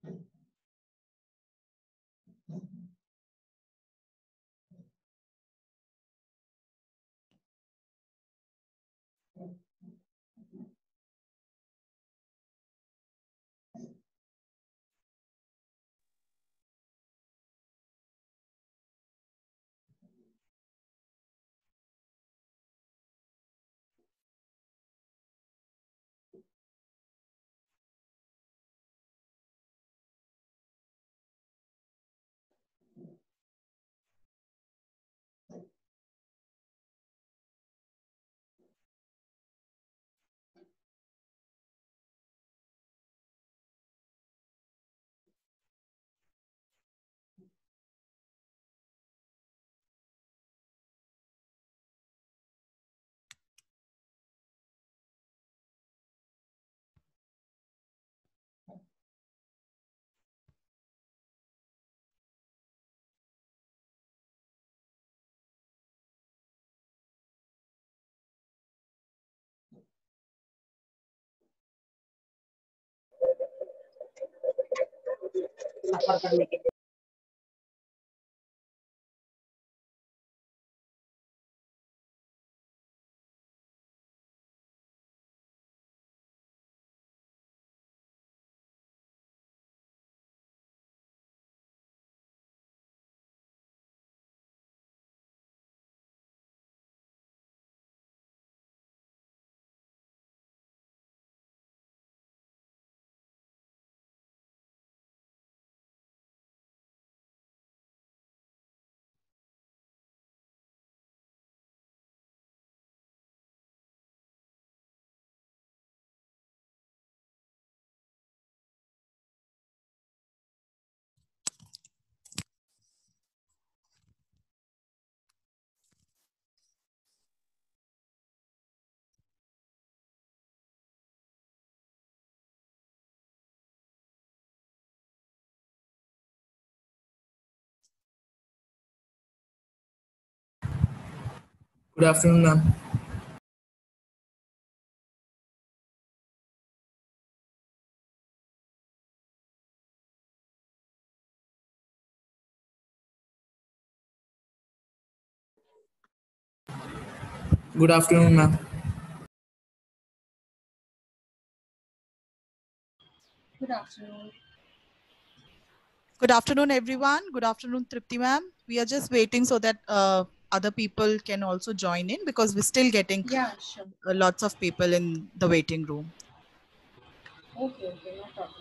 सफर करने के लिए। Good afternoon, ma'am. Good afternoon, ma'am. Good afternoon. Good afternoon, everyone. Good afternoon, Tripti ma'am. We are just waiting so that other people can also join in because we're still getting Sure. lots of people in the waiting room. Okay, no problem.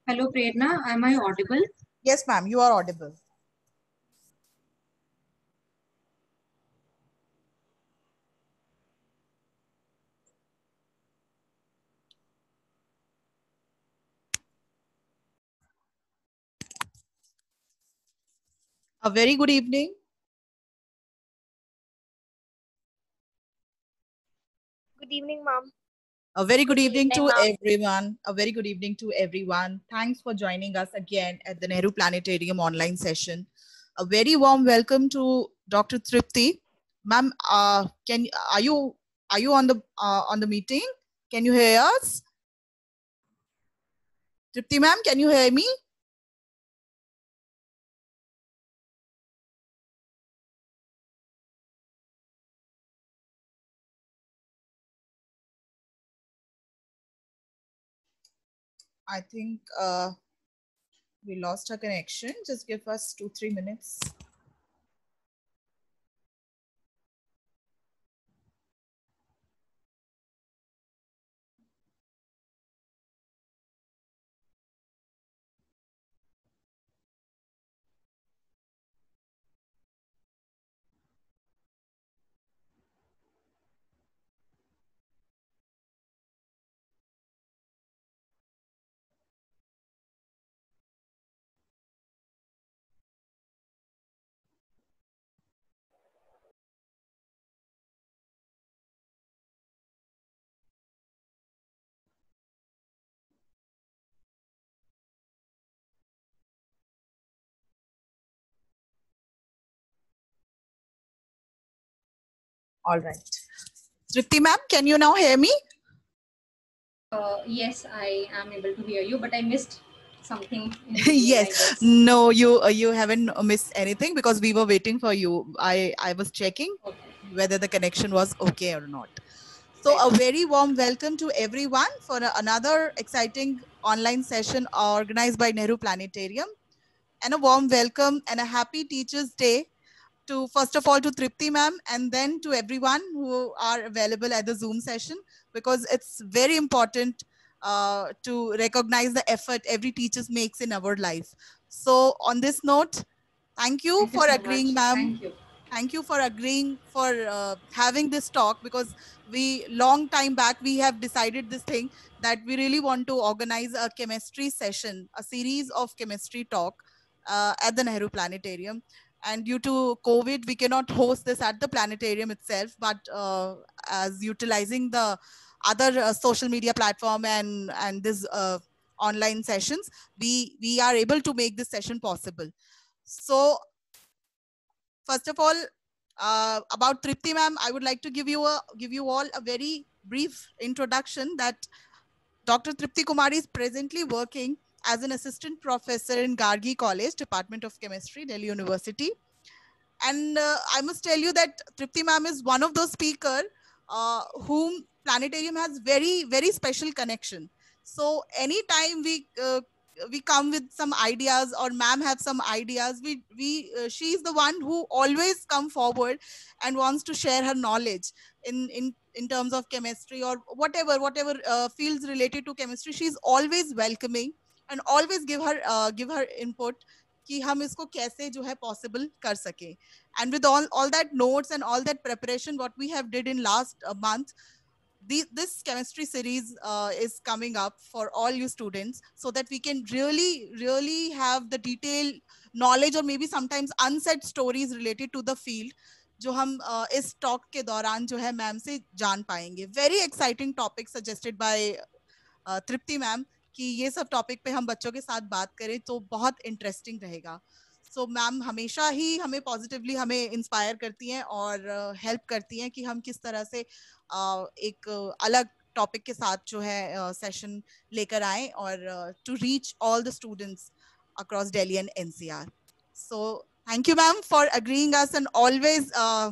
Hello, Prerna. Am I audible? Yes, ma'am, you are audible. A very good evening. Good evening, ma'am. A very good Good evening to evening, ma'am. everyone. A very good evening to everyone. Thanks for joining us again at the Nehru Planetarium online session. A very warm welcome to Dr. Tripti. Ma'am, are you on the meeting? Can you hear us? Tripti ma'am, can you hear me? I think we lost her connection. Just give us 2-3 minutes. All right. Tripti ma'am, can you now hear me? Yes, I am able to hear you, but I missed something in between, I Yes. guess. No, you haven't missed anything because we were waiting for you. I was checking Okay. whether the connection was okay or not. So a very warm welcome to everyone for another exciting online session organized by Nehru Planetarium, and a warm welcome and a happy Teachers Day to, first of all, to Tripti ma'am, and then to everyone who are available at the Zoom session, because it's very important to recognize the effort every teacher makes in our life. So on this note, thank you Thank you for so agreeing, much. ma'am. Thank you. Thank you for agreeing for having this talk, because we long time back we have decided this thing that we really want to organize a chemistry session, a series of chemistry talk at the Nehru Planetarium. And due to COVID, we cannot host this at the planetarium itself, but as utilizing the other social media platform and this online sessions, we are able to make this session possible. So first of all, about Tripti ma'am, I would like to give you all a very brief introduction that Dr. Tripti Kumari is presently working as an assistant professor in Gargi College, Department of Chemistry, Delhi University. And I must tell you that Tripti ma'am is one of those speakers whom Planetarium has very, very special connection. So anytime we come with some ideas, or ma'am have some ideas, she is the one who always come forward and wants to share her knowledge in terms of chemistry, or whatever fields related to chemistry. She is always welcoming and always give her input कि हम इसको कैसे जो है possible कर सके. And with all that notes and all that preparation what we have did in last month, this chemistry series is coming up for all you students, so that we can really have the detailed knowledge, or maybe sometimes unsaid stories related to the field, जो हम इस talk के दौरान जो है ma'am से जान पाएंगे. Very exciting topic suggested by Tripti ma'am कि ये सब टॉपिक पे हम बच्चों के साथ बात करें तो बहुत इंटरेस्टिंग रहेगा. सो मैम हमेशा ही हमें पॉजिटिवली हमें इंस्पायर करती हैं और हेल्प करती हैं कि हम किस तरह से एक अलग टॉपिक के साथ जो है सेशन लेकर आए, और to reach all the students across Delhi and NCR. So thank you ma'am for agreeing us and always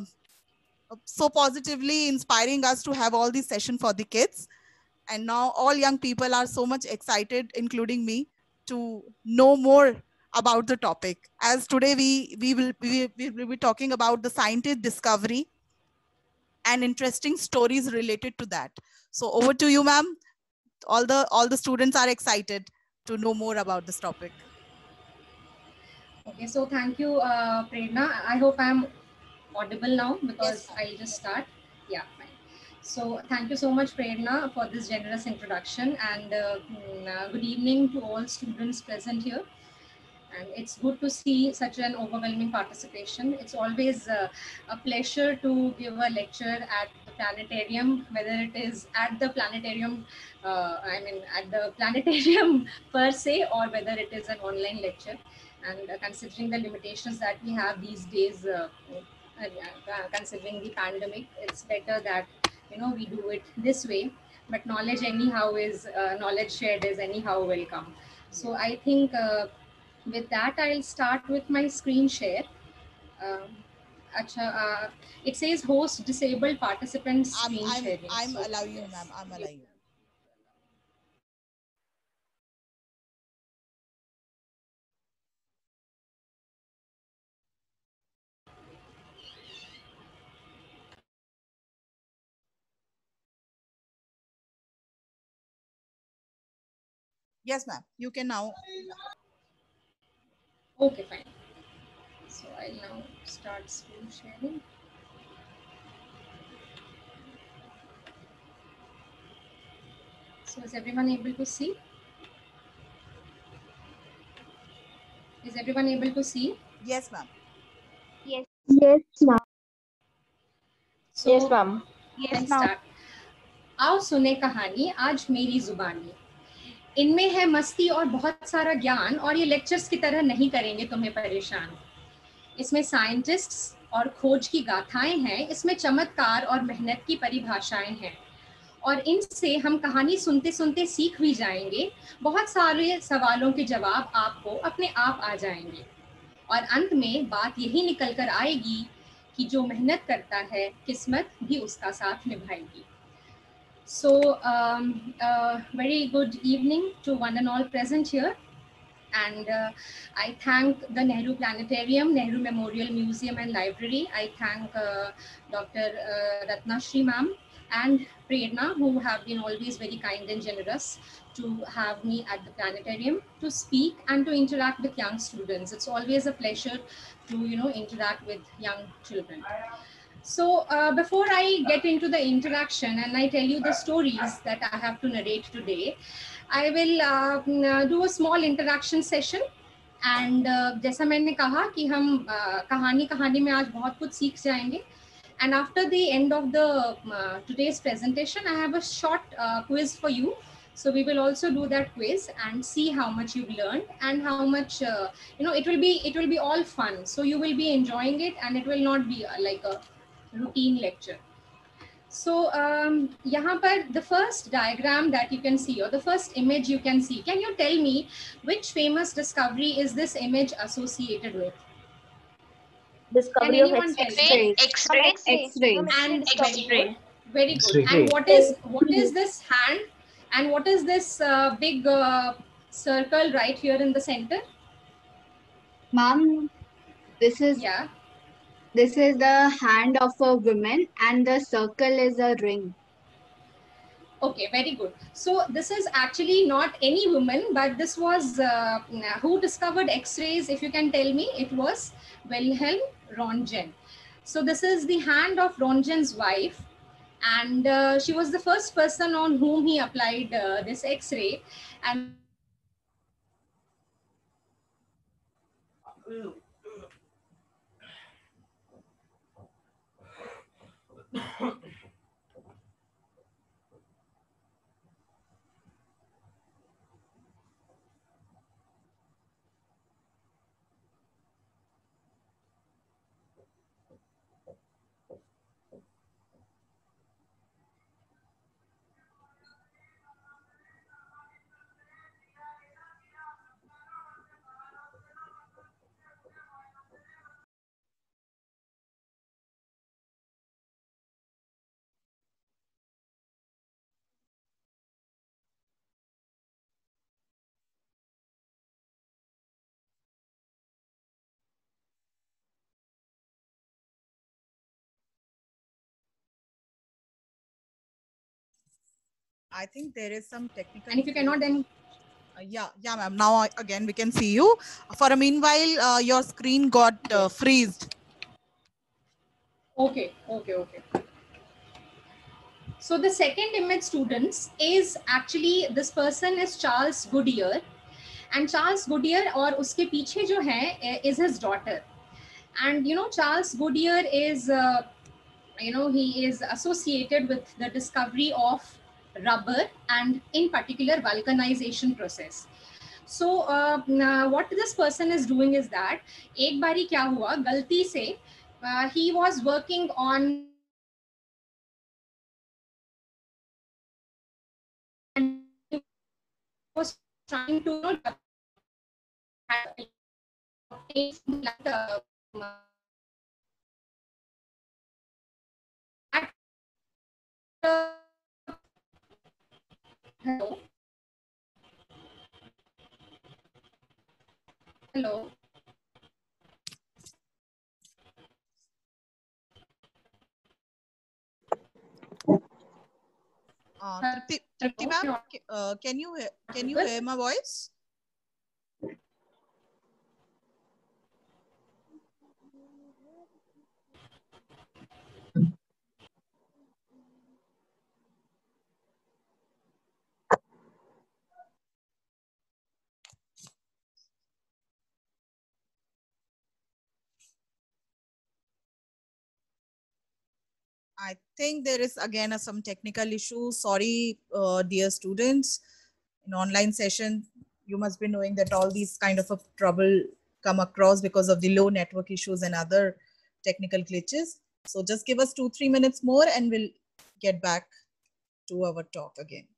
so positively inspiring us to have all these sessions for the kids. And now all young people are so much excited, including me, to know more about the topic. As today we will be talking about the scientific discovery and interesting stories related to that. So over to you, ma'am. All the students are excited. to know more about this topic. Okay, so thank you, Prerna. I hope I'm audible now because ma'am. I'll just start. Yeah, fine. So thank you so much, Prerna, for this generous introduction, and good evening to all students present here. And it's good to see such an overwhelming participation. It's always a pleasure to give a lecture at the planetarium, whether it is at the planetarium, at the planetarium per se, or whether it is an online lecture. And considering the limitations that we have these days, considering the pandemic, it's better that we do it this way. But knowledge anyhow is knowledge shared is anyhow welcome. So I think. With that, I'll start with my screen share. Um, it says host disabled participants screen sharing. I'm So allowing you, ma'am. yes. I'm allowing you. Yes, ma'am. You can now. Okay, fine. So I'll now start screen sharing. So is everyone able to see? Is everyone able to see? Yes, ma'am. Yes. Yes, ma'am. So Yes, ma'am. I'll start. आओ सुने कहानी आज मेरी जुबानी। इनमें है मस्ती और बहुत सारा ज्ञान, और ये लेक्चर्स की तरह नहीं करेंगे तुम्हें परेशान। इसमें साइंटिस्ट्स और खोज की गाथाएं हैं, इसमें चमत्कार और मेहनत की परिभाषाएं हैं, और इनसे हम कहानी सुनते सुनते सीख भी जाएंगे। बहुत सारे सवालों के जवाब आपको अपने आप आ जाएंगे, और अंत में बात यही निकल कर आएगी कि जो मेहनत करता है किस्मत भी उसका साथ निभाएगी। So, very good evening to one and all present here. And I thank the Nehru Planetarium, Nehru Memorial Museum and Library. I thank Dr. Ratna Shri ma'am and Prerna, who have been always very kind and generous to have me at the planetarium to speak and to interact with young students. It's always a pleasure to interact with young children. So before I get into the interaction and I tell you the stories that I have to narrate today, I will do a small interaction session. And जैसा मैंने कहा कि हम कहानी में आज बहुत कुछ सीख जाएंगे. And after the end of the today's presentation, I have a short quiz for you. So we will also do that quiz and see how much you've learned and how much it will be all fun. So you will be enjoying it, and it will not be like a routine lecture. So यहाँ पर the first diagram that you can see, or the first image you can see, can you tell me which famous discovery is this image associated with? Discovery of X-rays. X-ray. X-rays. And X-ray. very good. X-ray. And what is this hand? And what is this big circle right here in the center? Ma'am, this is Yeah. the hand of a woman, and the circle is a ring. Okay, very good. So this is actually not any woman, but this was who discovered X-rays. If you can tell me, it was Wilhelm Röntgen. So this is the hand of Röntgen's wife, and she was the first person on whom he applied this X-ray. And I think there is some technical. if you cannot, then Yeah, ma'am. Now again we can see you. For a meanwhile, your screen got freezed. Okay. So the second image, students, is actually, this person is Charles Goodyear, and Charles Goodyear और उसके पीछे जो है is his daughter. And Charles Goodyear is he is associated with the discovery of rubber and in particular vulcanization process. So what this person is doing is that एक बारी क्या हुआ गलती से he was working on and he was trying to hello. Hello. Tripti ma'am, can you hear my voice? I think there is again some technical issues. Sorry, dear students. In online session, you must be knowing that all these kind of a trouble come across because of the low network issues and other technical glitches. So just give us 2-3 minutes more and we'll get back to our talk again.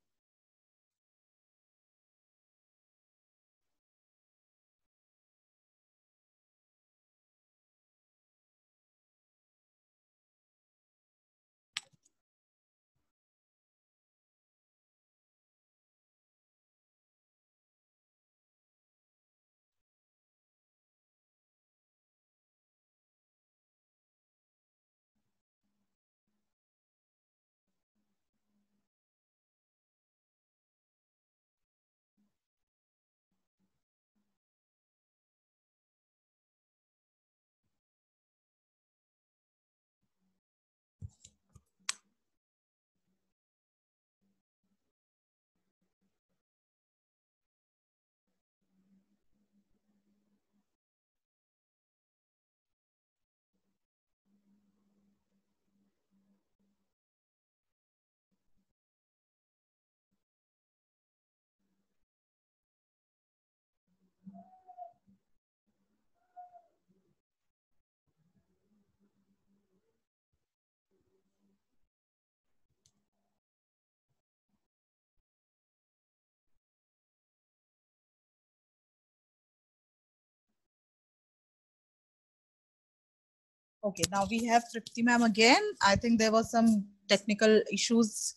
Okay, now we have Tripti ma'am again. I think there was some technical issues.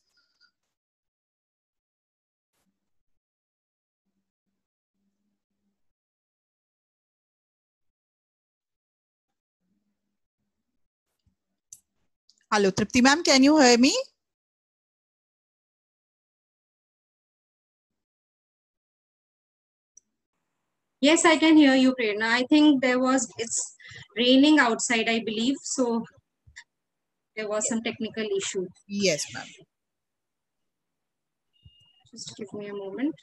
Hello, Tripti ma'am, can you hear me? Yes, I can hear you, Prerna. I think it's raining outside, I believe. So there was some technical issue. Yes, ma'am. Just give me a moment.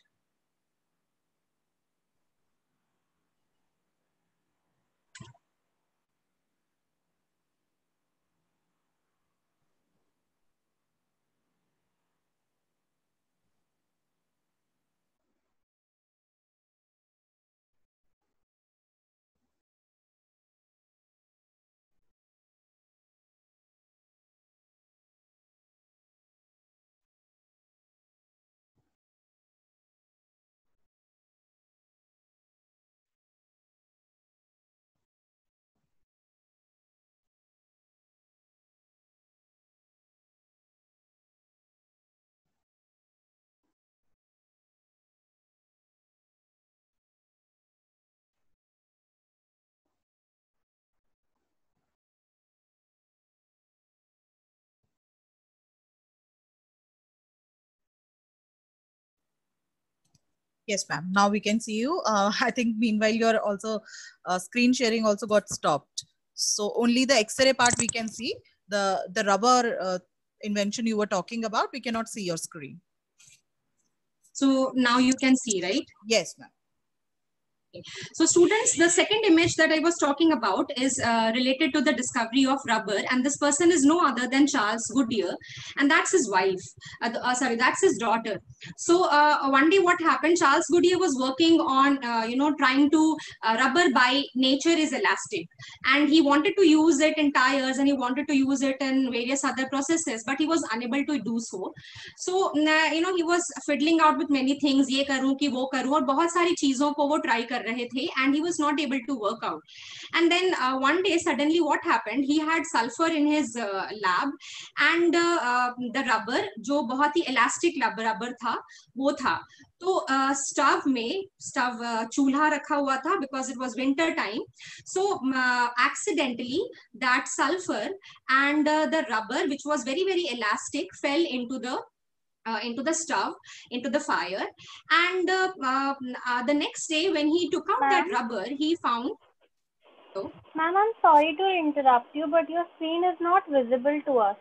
Yes, ma'am. Now we can see you. I think meanwhile your also screen sharing also got stopped. So only the X-ray part we can see. The rubber invention you were talking about, we cannot see your screen. So now you can see, right? Yes, ma'am. So students, the second image that I was talking about is related to the discovery of rubber, and this person is no other than Charles Goodyear, and that's his wife. That's his daughter. So one day what happened, Charles Goodyear was working on, trying to, rubber by nature is elastic, and he wanted to use it in tires and he wanted to use it in various other processes, but he was unable to do so. So, he was fiddling out with many things, ये करूं कि वो करूं, और बहुत सारी चीजों को वो try कर रहे थे, and he was not able to work out. And then one day suddenly what happened, he had sulfur in his lab, and the rubber जो बहुत ही elastic rubber था वो था. तो स्टव चूल्हा रखा हुआ था because it was winter time. So accidentally that sulfur and the rubber, which was very very elastic, fell into the stove, into the fire, and the next day when he took out that rubber, he found. Ma'am, I'm sorry to interrupt you, but your screen is not visible to us.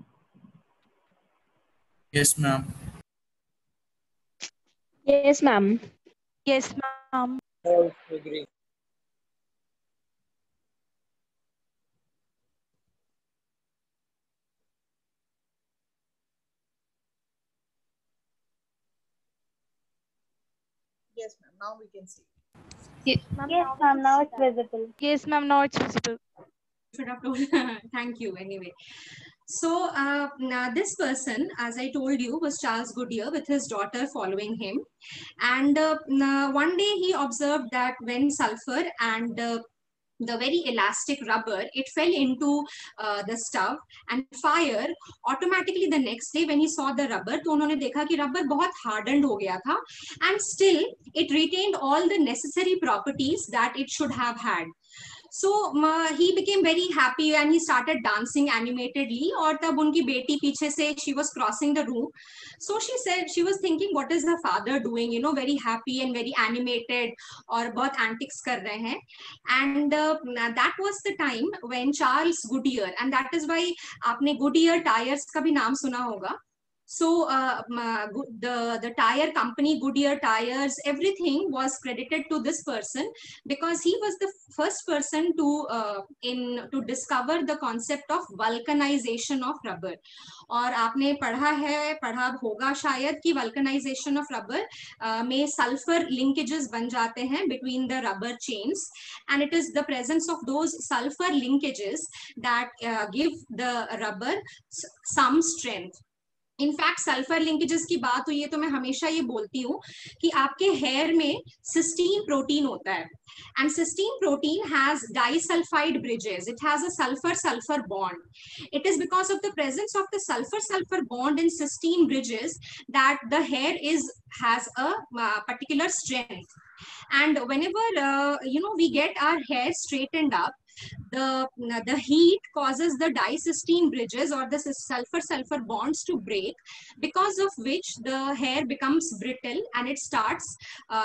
Yes, ma'am. Yes, ma'am. Yes, ma'am. Agree. Yes, ma'am. Now we can see. Yes, ma'am, now it's visible. Yes, ma'am. Now it's visible. Should have told. Thank you. Anyway, so now this person, as I told you, was Charles Goodyear with his daughter following him, and one day he observed that when sulfur and the very elastic rubber, it fell into the stove and fire, automatically the next day when he saw the rubber, तो उन्होंने देखा कि rubber बहुत hardened हो गया था, and still it retained all the necessary properties that it should have had. So he became very happy and he started dancing animatedly. और तब उनकी बेटी पीछे से, she was crossing the room. So she said, she was thinking, what is the father doing? Very happy and very animated, और बहुत antics कर रहे हैं. And that was the time when Charles Goodyear, and that is why आपने Goodyear tires का भी नाम सुना होगा. So the tire company, Goodyear Tires, everything was credited to this person because he was the first person to discover the concept of vulcanization of rubber. और आपने पढ़ा होगा शायद कि vulcanization of rubber में sulfur linkages बन जाते हैं between the rubber chains, and it is the presence of those sulfur linkages that give the rubber some strength. In fact sulphur linkages की बात हुई है तो मैं हमेशा ये बोलती हूँ कि आपके हेयर में सिस्टीन प्रोटीन होता है, and cysteine protein has disulfide bridges. It has a sulfur-sulfur bond. It is because of the presence of the sulfur-sulfur bond in cysteine bridges that the hair has a particular strength. And whenever we get our hair straightened up, the heat causes the dicysteine bridges or the sulfur-sulfur bonds to break, because of which the hair becomes brittle and it starts,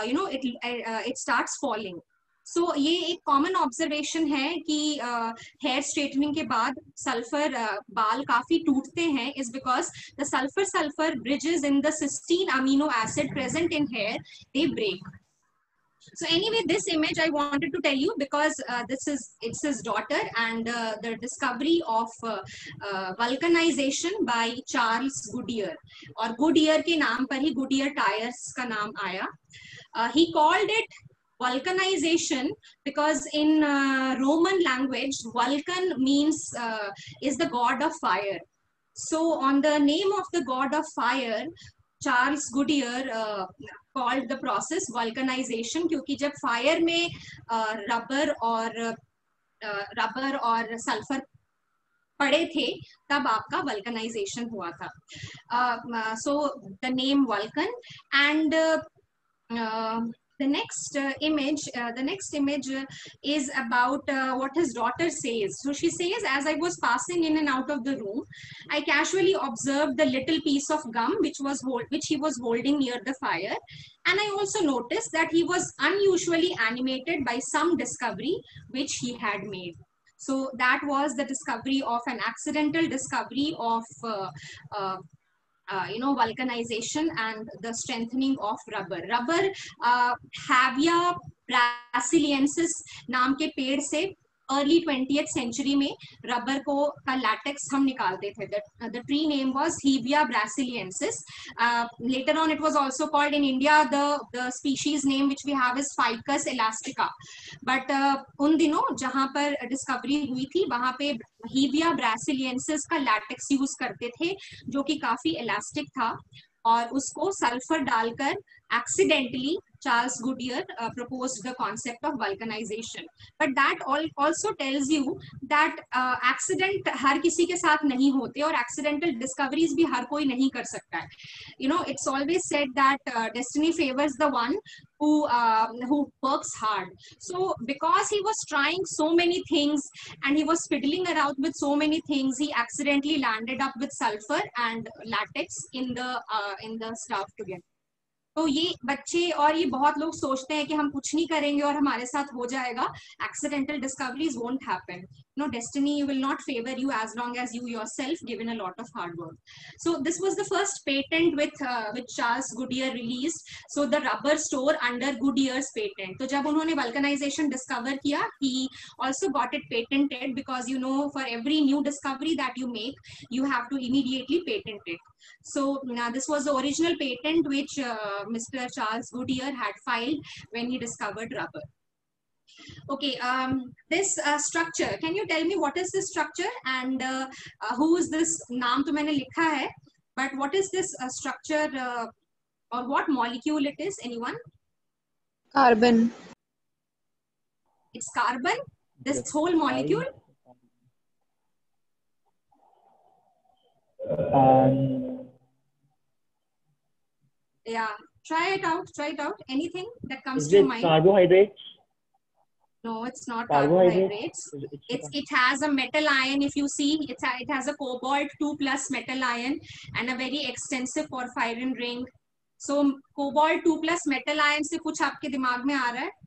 it starts falling. So ये एक common observation है कि hair straightening के बाद sulfur बाल काफी टूटते हैं, is because the sulfur-sulfur bridges in the cysteine amino acid present in hair, they break. So anyway, this image I wanted to tell you because it's his daughter, and the discovery of vulcanization by Charles Goodyear, और Goodyear के नाम पर ही Goodyear tires का नाम आया. He called it vulcanization because in Roman language, Vulcan means is the god of fire. So on the name of the god of fire, Charles Goodyear called the process vulcanization, क्योंकि जब fire में rubber और sulphur पड़े थे तब आपका vulcanization हुआ था. So the name Vulcan, and The next image is about what his daughter says. So she says, as I was passing in and out of the room, I casually observed the little piece of gum which he was holding near the fire, and I also noticed that he was unusually animated by some discovery which he had made. So that was the discovery of an accidental discovery of vulcanization and the strengthening of rubber. Rubber Havia brasiliensis नाम के पेड़ से early 20th century में rubber को का latex हम निकालते थे. The tree name was Hevia brasiliensis. Later on it was also called in India, the species name which we have is Ficus elastica. But उन दिनों जहां पर डिस्कवरी हुई थी वहां पे Hevia brasiliensis का लैटेक्स यूज करते थे जो कि काफी इलास्टिक था, और उसको सल्फर डालकर accidentally Charles Goodyear proposed the concept of vulcanization. But that also tells you that accident हर किसी के साथ नहीं होते और accidental discoveries भी हर कोई नहीं कर सकता है. It's always said that destiny favors the one who works hard. So because he was trying so many things and he was fiddling around with so many things, he accidentally landed up with sulfur and latex in the stuff together. तो ये बच्चे और ये बहुत लोग सोचते हैं कि हम कुछ नहीं करेंगे और हमारे साथ हो जाएगा. Accidental discoveries won't happen. Destiny will not favor you as long as you yourself give in a lot of hard work. So this was the first patent which Charles Goodyear released. So the rubber store under Goodyear's patent. तो जब उन्होंने vulcanization discover किया, he also got it patented because for every new discovery that you make, you have to immediately patent it. So this was the original patent which Mr. Charles Goodyear had filed when he discovered rubber. Okay, this structure, can you tell me what is this structure and who is this? नाम तो मैंने लिखा है, but what is this structure or what molecule it is? Anyone? Carbon. It's carbon, this whole molecule? Yeah, try it out. Anything that comes to your mind. Carbohydrates? No, it's not carbohydrates. It has a metal ion. If you see, it has a cobalt 2+ metal ion and a very extensive porphyrin ring. So cobalt 2+ metal ion से कुछ आपके दिमाग में आ रहा है?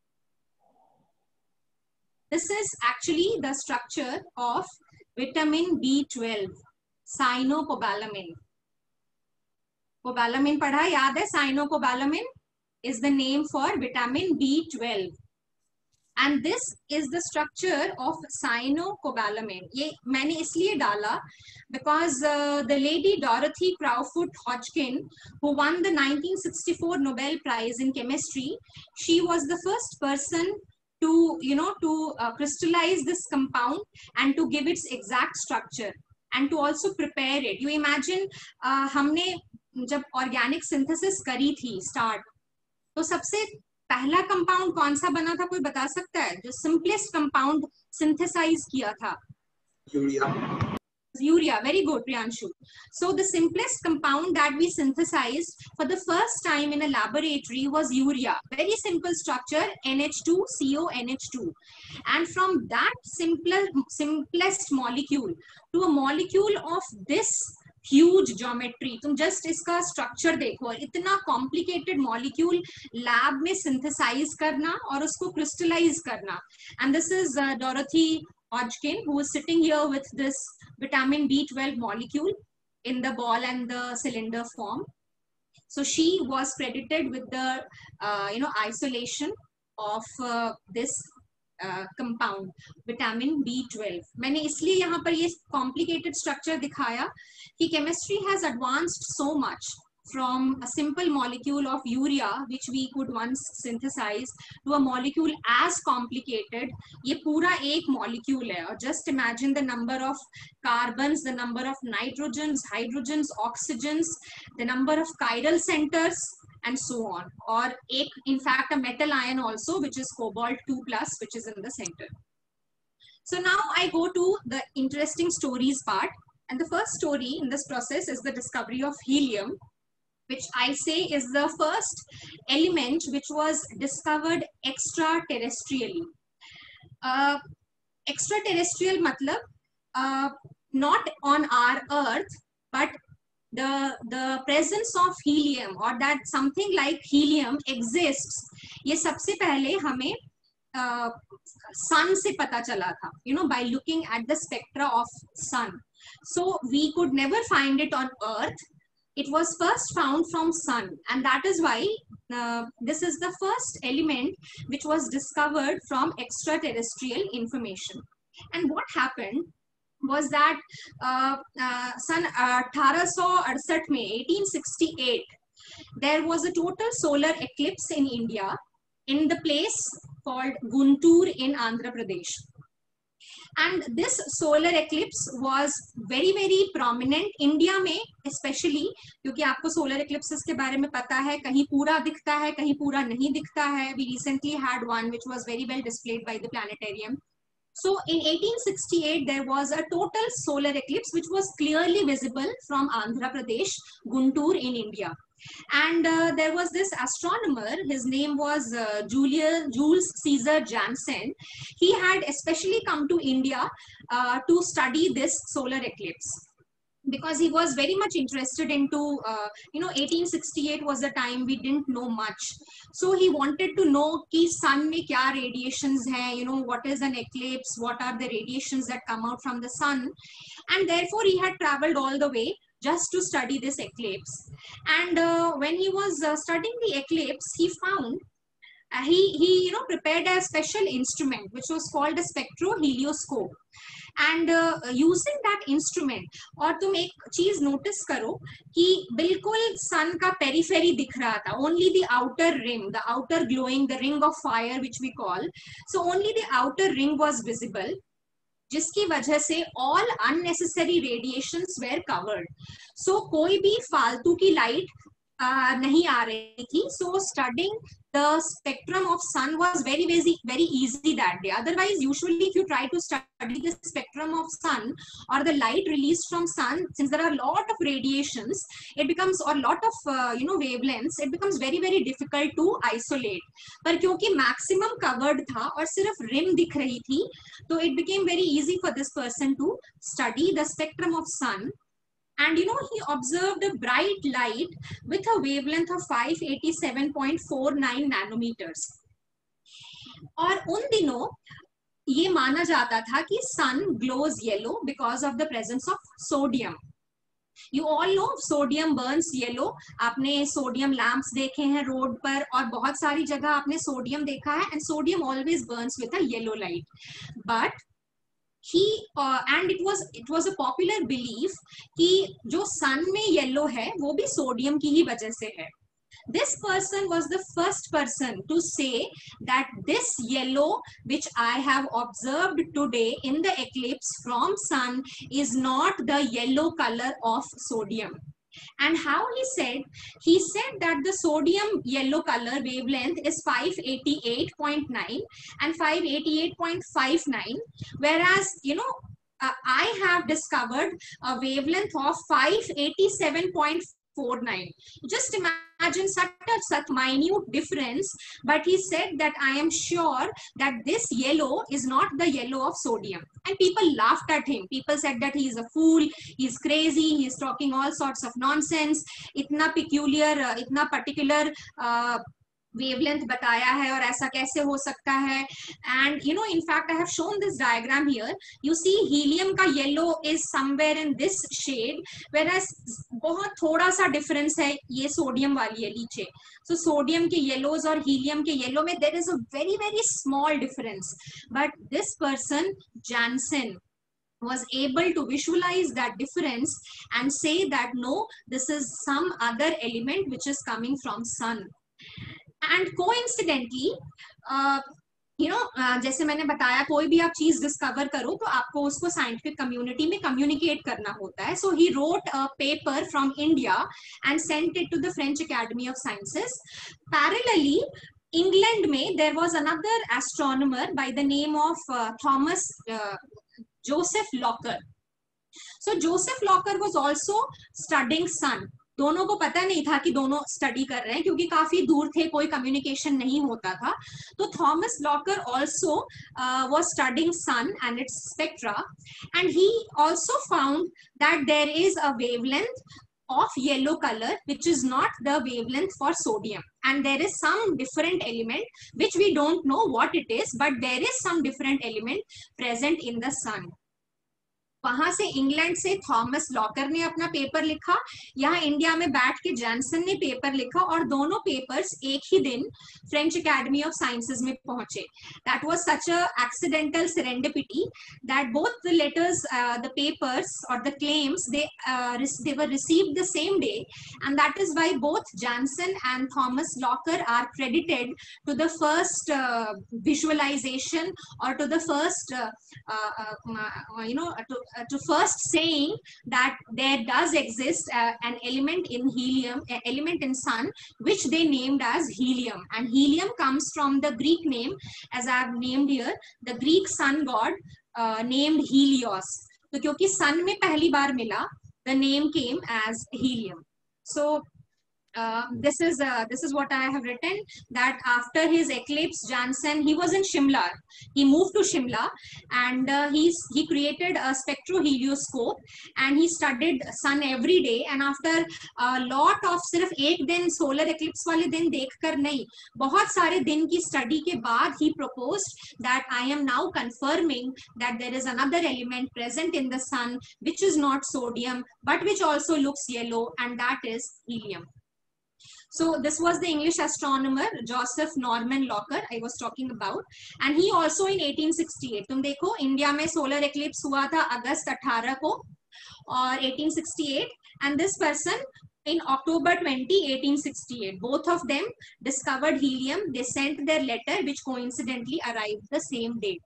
This is actually the structure of vitamin B12, cyanocobalamin. Cobalamin पढ़ा याद है? Cyanocobalamin is the name for vitamin B12. And this is the structure of cyanocobalamin. ये मैंने इसलिए डाला because the lady Dorothy Crowfoot Hodgkin, who won the 1964 Nobel Prize in Chemistry, she was the first person to crystallize this compound and to give its exact structure and to also prepare it. You imagine हमने जब organic synthesis करी थी start, तो सबसे पहला compound कौन सा बना था, कोई बता सकता है? जो सिंपलेस्ट कंपाउंड सिंथेसाइज किया था? Urea. Very good, Priyanshu. So the simplest compound that we synthesized for the first time in a laboratory was urea. Very simple structure, NH2CONH2. And from that simplest molecule to a molecule of this huge geometry, तुम just इसका structure देखो, इतना complicated molecule lab में synthesize करना और उसको crystallize करना. And this is Dorothy Hodgkin, who is sitting here with this vitamin B12 molecule in the ball and the cylinder form. So she was credited with the isolation of this compound vitamin B12. मैंने इसलिए यहाँ पर ये complicated structure दिखाया कि chemistry has advanced so much from a simple molecule of urea which we could once synthesize to a molecule as complicated. ये पूरा एक molecule है और just imagine the number of carbons, the number of nitrogens, hydrogens, oxygens, the number of chiral centers and so on. Or in fact a metal ion also which is cobalt 2+, which is in the center. So now I go to the interesting stories part, and the first story in this process is the discovery of helium. which I say is the first element which was discovered extraterrestrially. Extraterrestrial matlab not on our earth, but the presence of helium or that something like helium exists, ये सबसे पहले हमें sun से पता चला था, by looking at the spectra of sun. So we could never find it on earth. It was first found from sun, and that is why this is the first element which was discovered from extraterrestrial information. And what happened was that सन 1868 में 1868 there was a total solar eclipse in India in the place called Guntur in Andhra Pradesh. And this solar eclipse was very very prominent India में, especially क्योंकि आपको solar eclipses के बारे में पता है, कहीं पूरा दिखता है, कहीं पूरा नहीं दिखता है. We recently had one which was very well displayed by the planetarium. So in 1868 there was a total solar eclipse which was clearly visible from Andhra Pradesh, Guntur in India. And there was this astronomer, his name was Jules Caesar Janssen. He had especially come to India to study this solar eclipse, because he was very much interested into 1868 was a time we didn't know much, so he wanted to know ki sun mein kya radiations hai, what is an eclipse, what are the radiations that come out from the sun, and therefore he had traveled all the way just to study this eclipse. And when he was studying the eclipse, he found he prepared a special instrument which was called a spectrohelioscope. And using that instrument, और तुम एक चीज notice करो कि बिल्कुल सन का periphery दिख रहा था, only the outer ring, the outer glowing, the ring of fire which we call, so only the outer ring was visible, जिसकी वजह से all unnecessary radiations were covered. So कोई भी फालतू की लाइट नहीं आ रही थी. So studying the spectrum of sun was very easy that day. Otherwise, usually if you try to study the spectrum of sun or the light released from sun, since there are a lot of radiations, it becomes, or lot of wavelengths, it becomes very difficult to isolate. पर क्योंकि maximum covered था और सिर्फ rim दिख रही थी, तो it became very easy for this person to study the spectrum of sun. And he observed a bright light with a wavelength of 587.49 nanometers. और उन दिनों ये माना जाता था कि sun glows yellow because of the presence of sodium. You all know sodium burns yellow. आपने sodium lamps देखे हैं रोड पर, और बहुत सारी जगह आपने sodium देखा है, and sodium always burns with a yellow light. But and it was a popular belief कि जो sun में yellow है वो भी sodium की ही वजह से है. This person was the first person to say that this yellow which I have observed today in the eclipse from sun is not the yellow color of sodium. And how he said that the sodium yellow color wavelength is 588.9 and 588.59, whereas I have discovered a wavelength of 587.49. Just imagine such minute difference, but he said that I am sure that this yellow is not the yellow of sodium. And people laughed at him. People said that he is a fool, he is crazy, he is talking all sorts of nonsense, itna peculiar, itna particular wavelength बताया है और ऐसा कैसे हो सकता है. And in fact I have shown this diagram here. You see helium का yellow is somewhere in this shade, whereas बहुत थोड़ा सा difference है ये sodium वाली है नीचे. So sodium के yellows और helium के yellow में there is a very small difference. But this person Janssen was able to visualize that difference and say that no, this is some other element which is coming from sun. And coincidentally, जैसे मैंने बताया कोई भी आप चीज discover करो तो आपको उसको साइंटिफिक कम्युनिटी में कम्युनिकेट करना होता है. So he wrote a paper from India and sent it to the French Academy of Sciences. Parallelly, England में there was another astronomer by the name of Thomas Joseph Locker. So Joseph Locker was also studying sun. दोनों को पता नहीं था कि दोनों study कर रहे हैं क्योंकि काफी दूर थे, कोई कम्युनिकेशन नहीं होता था. तो Thomas Locker also was studying sun and its spectra, and he also found that there is a wavelength of yellow color which is not the wavelength for sodium, and there is some different element which we don't know what it is, but there is some different element present in the sun. वहां से England से Thomas locker ने अपना paper लिखा, यहाँ India में बैठ के जॉनसन ने पेपर लिखा, और दोनों पेपर्स एक ही दिन फ्रेंच एकेडमी ऑफ साइंसेज में पहुंचे. That was such a accidental serendipity that both the letters, the papers और the claims, they were received the same day, and that is why both Johnson and Thomas Locker are credited to the first visualization, or to the first to first saying that there does exist an element in helium, element in sun, which they named as helium. And helium comes from the Greek name, as I have named here, the Greek sun god named Helios. तो क्योंकि sun में पहली बार मिला, the name came as helium. So this is what I have written, that after his eclipse, Johnson, he was in Shimla, he moved to Shimla, and he created a spectrohelioscope, and he studied sun every day. And after a lot of, सिर्फ एक दिन solar eclipse वाले दिन देखकर नहीं, बहुत सारे दिन की study के बाद he proposed that I am now confirming that there is another element present in the sun which is not sodium but which also looks yellow, and that is helium. So this was the English astronomer Joseph Norman Locker I was talking about, and he also in 1868, तुम देखो India में solar eclipse हुआ था अगस्त 18 को और 1868, and this person in October 20, 1868, both of them discovered helium. They sent their letter which coincidentally arrived the same date.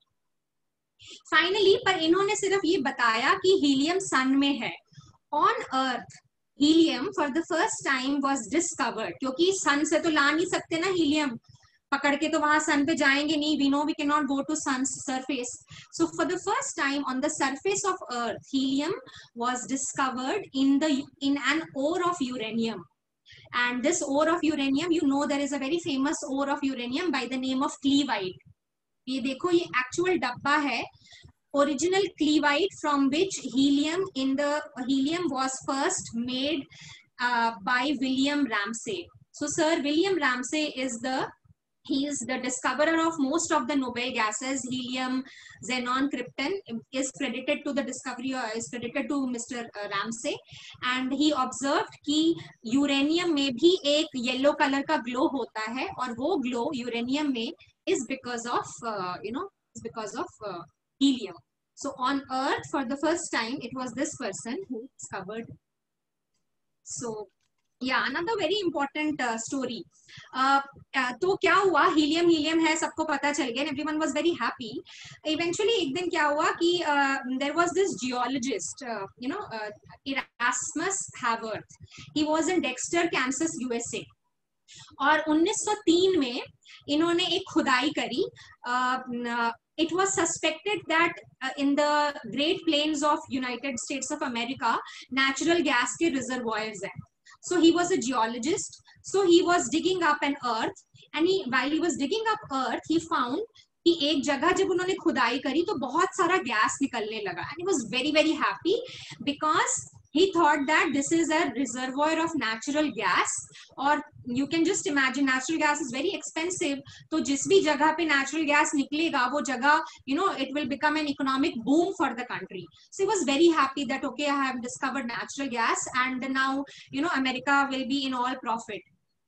Finally, पर इन्होंने सिर्फ ये बताया कि helium sun में है. On Earth, helium for the first time was discovered, क्योंकि sun से तो ला नहीं सकते ना helium, पकड़ के तो वहां sun पे जाएंगे नहीं. We know we cannot go to sun's surface. So for the first time on the surface of Earth, helium was discovered in an ore of uranium. And this ore of uranium, you know, there is a very famous ore of uranium by the name of clevite. ये देखो, ये actual डब्बा है, original clevite, from which helium was first made by William Ramsay. So Sir William Ramsay is the discoverer of most of the Nobel gases. Helium, xenon, krypton is credited to the discovery, is credited to Mr. Ramsay, and he observed कि uranium में भी एक yellow color का glow होता है, और वो glow uranium में is because of helium. So on Earth, for the first time, it was this person who discovered. So yeah, another very important story. तो क्या हुआ, helium है, सबको पता चल गया, and everyone was very happy. Eventually एक दिन क्या हुआ कि there was this geologist, Erasmus Haworth. He was in Dexter, Kansas, USA. और 1903 में इन्होंने एक खुदाई करी. It was suspected that in the Great Plains of United States of America, natural gas के reservoirs हैं. So he was a geologist. So he was digging up an earth, and while he was digging up earth, he found कि एक जगह जब उन्होंने खुदाई करी तो बहुत सारा गैस निकलने लगा. And he was very, very happy because he thought that this is a reservoir of natural gas. और you can just imagine, natural gas is very expensive. तो जिस भी जगह पे natural gas निकलेगा वो जगह, it will become an economic boom for the country. So he was very happy that okay, I have discovered natural gas, and now America will be in all profit.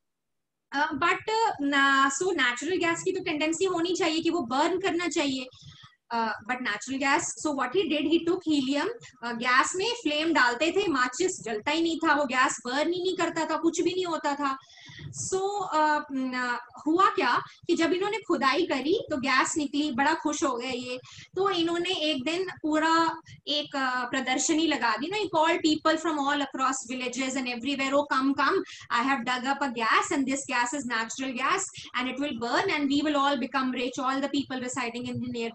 So natural gas की तो tendency होनी चाहिए कि वो burn करना चाहिए. But natural gas, so what he did, he took helium, gas में flame डालते थे, माचिस जलता ही नहीं था, वो gas burn ही नहीं करता था, कुछ भी नहीं होता था. So हुआ क्या कि जब इन्होंने खुदाई करी तो गैस निकली, बड़ा खुश हो गए ये. तो इन्होंने एक दिन पूरा एक प्रदर्शनी लगा दी. He called people from all across villages and everywhere, oh come, I have dug up a gas, and this gas is natural gas, and it will burn, and we will all become rich, all the people residing in the nearby area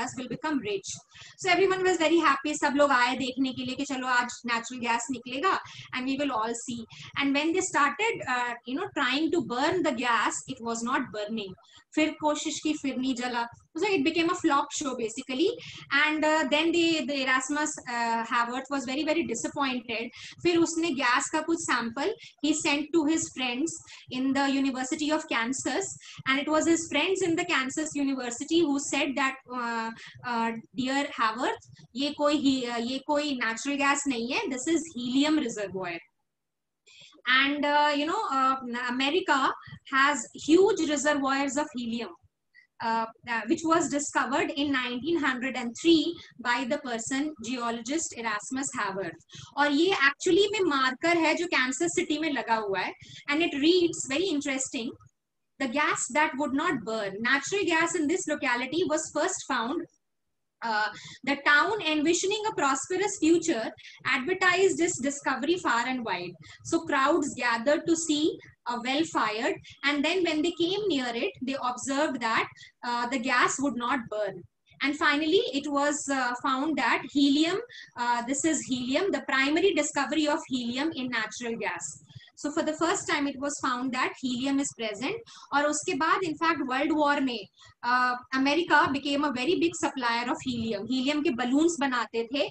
gas will become rich. So everyone was very happy. सब लोग आए देखने के लिए कि चलो आज natural gas निकलेगा and we will all see. And when they started, trying to burn the gas, it was not burning. फिर कोशिश की फिर नहीं जला. So it became a flop show basically. And then the Erasmus Haworth was very very disappointed. फिर उसने gas का कुछ sample he sent to his friends in the University of Kansas, and it was his friends in the Kansas University who said that dear Haworth, ये कोई natural gas नहीं है, this is helium reservoir. And America has huge reservoirs of helium, which was discovered in 1903 by the person geologist Erasmus Haworth. और ये actually में marker है जो Kansas City में लगा हुआ है, and it reads very interesting. The gas that would not burn. Natural gas in this locality was first found. The town, envisioning a prosperous future, advertised its discovery far and wide. So crowds gathered to see a well fired, and then when they came near it, they observed that the gas would not burn. And finally, it was found that helium, this is helium, the primary discovery of helium in natural gas. So for the first time, it was found that helium is present. और उसके बाद, in fact, World War में America became a very big supplier of helium. Helium के balloons बनाते थे.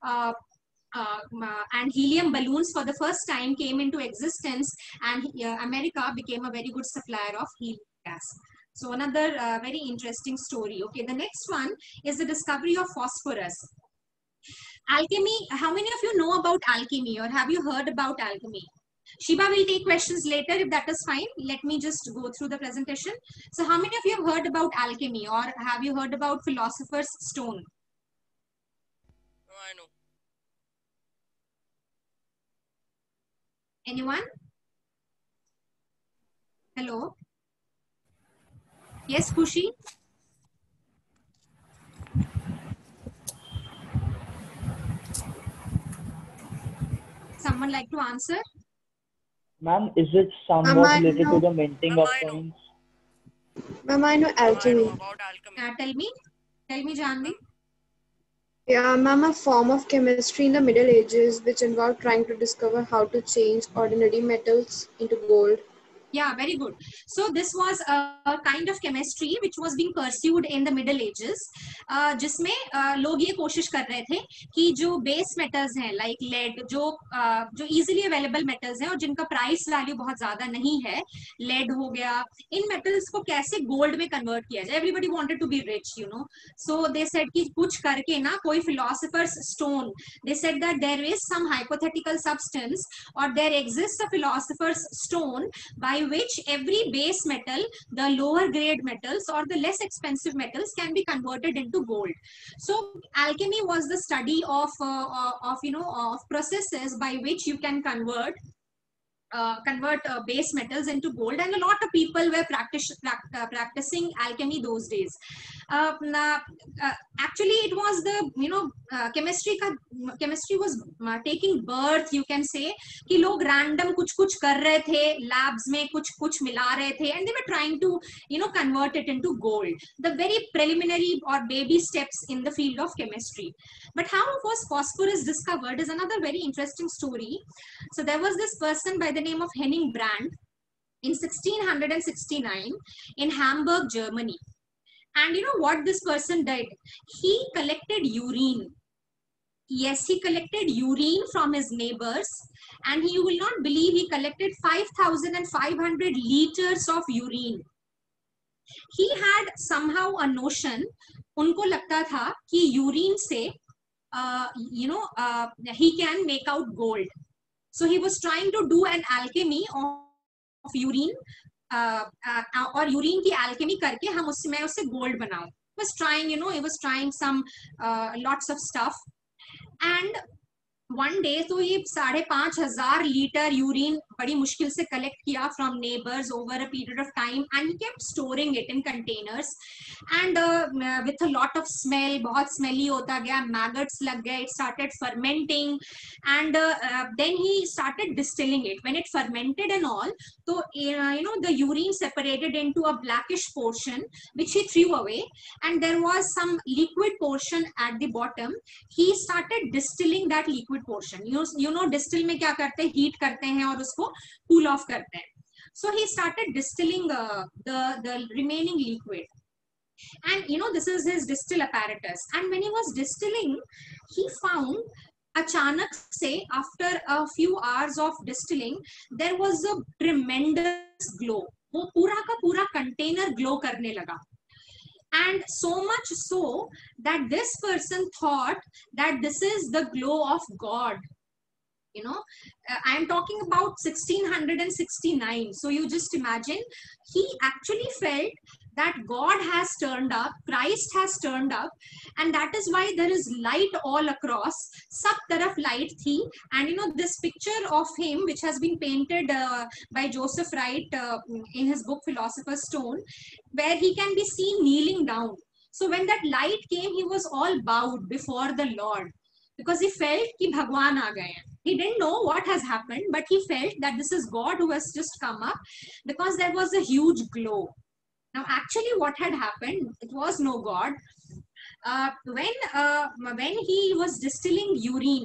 And helium balloons for the first time came into existence, and America became a very good supplier of helium gas. So another very interesting story. Okay, the next one is the discovery of phosphorus. Alchemy. How many of you know about alchemy, or have you heard about alchemy? Shiba will take questions later if that is fine. Let me just go through the presentation. So how many of you have heard about alchemy, or have you heard about philosopher's stone? No, I know. Anyone? Hello? Yes, Khushi? Someone like to answer? Ma'am, is it somewhat related to the minting of coins? Ma'am, I know alchemy. About alchemy. Tell me, Janvi. Yeah, ma'am, a form of chemistry in the Middle Ages which involved trying to discover how to change ordinary metals into gold. Yeah, very good. So this was a kind of chemistry which was being pursued in the Middle Ages, जिसमें लोग ये कोशिश कर रहे थे कि जो base metals हैं लाइक लेड, जो इजीली अवेलेबल मेटल्स हैं और जिनका प्राइस वैल्यू बहुत ज्यादा नहीं है, लेड हो गया, इन मेटल्स को कैसे गोल्ड में कन्वर्ट किया जाए. Everybody wanted to be rich, so they said कि कुछ करके ना कोई philosopher's stone, they said that there is some hypothetical substance और there exist a philosopher's stone by which every base metal, the lower grade metals or the less expensive metals can be converted into gold. So alchemy was the study of processes by which you can convert base metals into gold, and a lot of people were practicing alchemy those days. Actually it was the chemistry was taking birth, you can say, कि लोग random कुछ कर रहे थे, labs में कुछ मिला रहे थे, and they were trying to convert it into gold. The very preliminary or baby steps in the field of chemistry. But how was phosphorus discovered is another very interesting story. So there was this person by the name of Henning Brand in 1669 in Hamburg, Germany. And you know what this person did? He collected urine. Yes, he collected urine from his neighbors, and you will not believe he collected 5,500 liters of urine. He had somehow a notion, उनको लगता था कि urine से he can make out gold. So he was trying to do an alchemy of urine, और urine की alchemy करके मैं उससे gold बनाऊं. He was trying, he was trying some lots of stuff. And one day तो ये 5,500 litre urine बड़ी मुश्किल से कलेक्ट किया from neighbours over a period of time and he kept storing it in containers and with a lot of smell, बहुत smelly होता गया, maggots लग गए, it started fermenting and then he started distilling it. When it fermented and all, तो you know, the urine separated into a blackish portion which he threw away, and there was some liquid portion at the bottom. He started distilling that liquid portion. You know distill में क्या करते हैं, heat करते हैं और उसको cool off करते हैं. So he started distilling the remaining liquid, and you know, this is his distill apparatus. And when he was distilling, he found अचानक से after a few hours of distilling there was a tremendous glow. वो पूरा का पूरा container glow करने लगा. And so much so that this person thought that this is the glow of God. You know, I am talking about 1669. So you just imagine, he actually felt that God has turned up, Christ has turned up, and that is why there is light all across. Sab taraf light thi. And you know, this picture of him, which has been painted by Joseph Wright in his book Philosopher's Stone, where he can be seen kneeling down. So when that light came, he was all bowed before the Lord, because he felt कि भगवान आ गए हैं. He didn't know what has happened, but he felt that this is God who has just come up, because there was a huge glow. Now, actually, what had happened, it was no God. When he was distilling urine,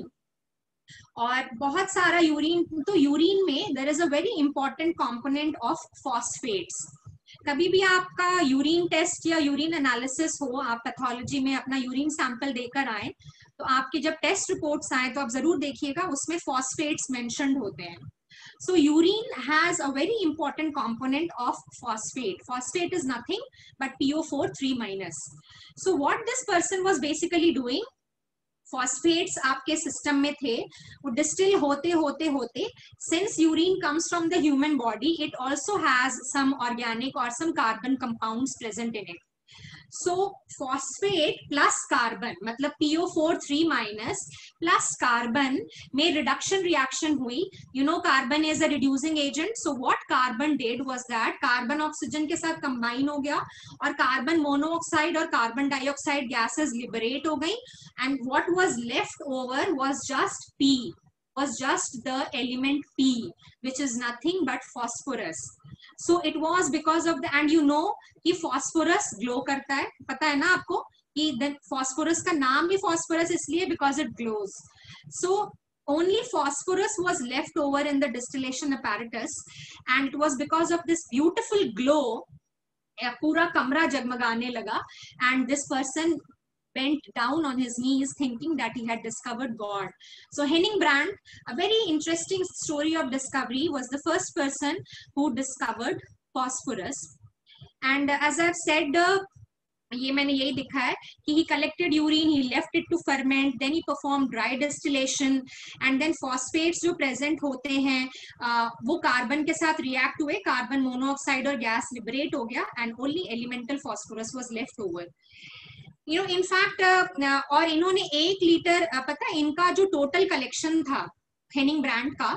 और बहुत सारा urine, तो urine में there is a very important component of phosphates. कभी भी आपका urine test या urine analysis हो, आप पैथोलॉजी में अपना यूरिन सैंपल देकर आए, तो आपके जब टेस्ट रिपोर्ट्स आए तो आप जरूर देखिएगा, उसमें फॉस्फेट्स मेंशन्ड होते हैं. So urine has a very important component of phosphate. Phosphate is nothing but PO4 3-. So what this person was basically doing, phosphates आपके system में थे, वो distill होते होते होते, since urine comes from the human body, it also has some organic or some carbon compounds present in it. So phosphate plus carbon, मतलब PO4 3- plus carbon में reduction reaction हुई. You know, carbon is a reducing agent. So what carbon did was that carbon oxygen के साथ combine हो गया और carbon monoxide और carbon dioxide gases liberate हो गई, and what was left over was just P, was just the element P, which is nothing but phosphorus. So it was because of the, and you know कि phosphorus glow करता है, पता है ना आपको कि the phosphorus का नाम भी phosphorus इसलिए because it glows. So only phosphorus was left over in the distillation apparatus, and it was because of this beautiful glow पूरा कमरा जगमगाने लगा, and this person bent down on his knees thinking that he had discovered God. So Henning Brandt, a very interesting story of discovery, was the first person who discovered phosphorus. And as I've said, ये मैंने यही दिखा है कि he collected urine, he left it to ferment, then he performed dry distillation, and then phosphates जो present होते हैं वो carbon के साथ react हुए, carbon monoxide और gas liberate हो गया, and only elemental phosphorus was left over. You know, in fact, और इन्होंने 1 लीटर, पता है इनका जो टोटल कलेक्शन था हेनिंग ब्रांड का,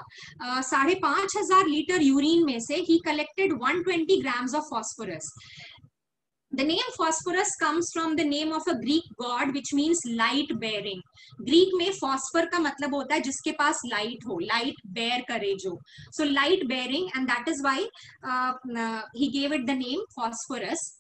5,500 लीटर यूरिन में से he collected 120 grams of phosphorus. The name phosphorus comes from the name of a Greek god which means light bearing. Greek में phosphor का मतलब होता है जिसके पास light हो, light bear करे जो. So light bearing, and that is why he gave it the name phosphorus.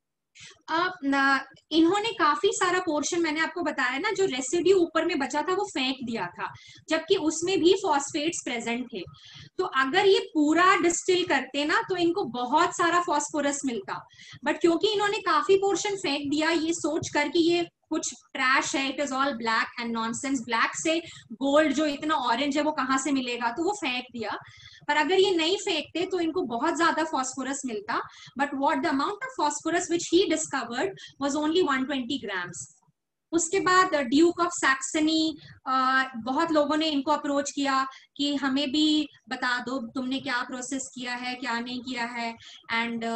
इन्होंने काफी सारा पोर्शन, मैंने आपको बताया ना, जो रेसिड्यू ऊपर में बचा था वो फेंक दिया था, जबकि उसमें भी फॉस्फेट्स प्रेजेंट थे. तो अगर ये पूरा डिस्टिल करते ना तो इनको बहुत सारा फॉस्फोरस मिलता, बट क्योंकि इन्होंने काफी पोर्शन फेंक दिया ये सोच कर कि ये कुछ ट्रैश है, it is all black and nonsense, black से गोल्ड जो इतना ऑरेंज है वो कहाँ से मिलेगा, तो वो फेंक दिया. पर अगर ये नहीं फेंकते तो इनको बहुत ज्यादा फॉस्फोरस मिलता. But what the amount of phosphorus which he discovered was only 120 grams. उसके बाद ड्यूक ऑफ सैक्सनी, बहुत लोगों ने इनको अप्रोच किया कि हमें भी बता दो तुमने क्या प्रोसेस किया है, क्या नहीं किया है,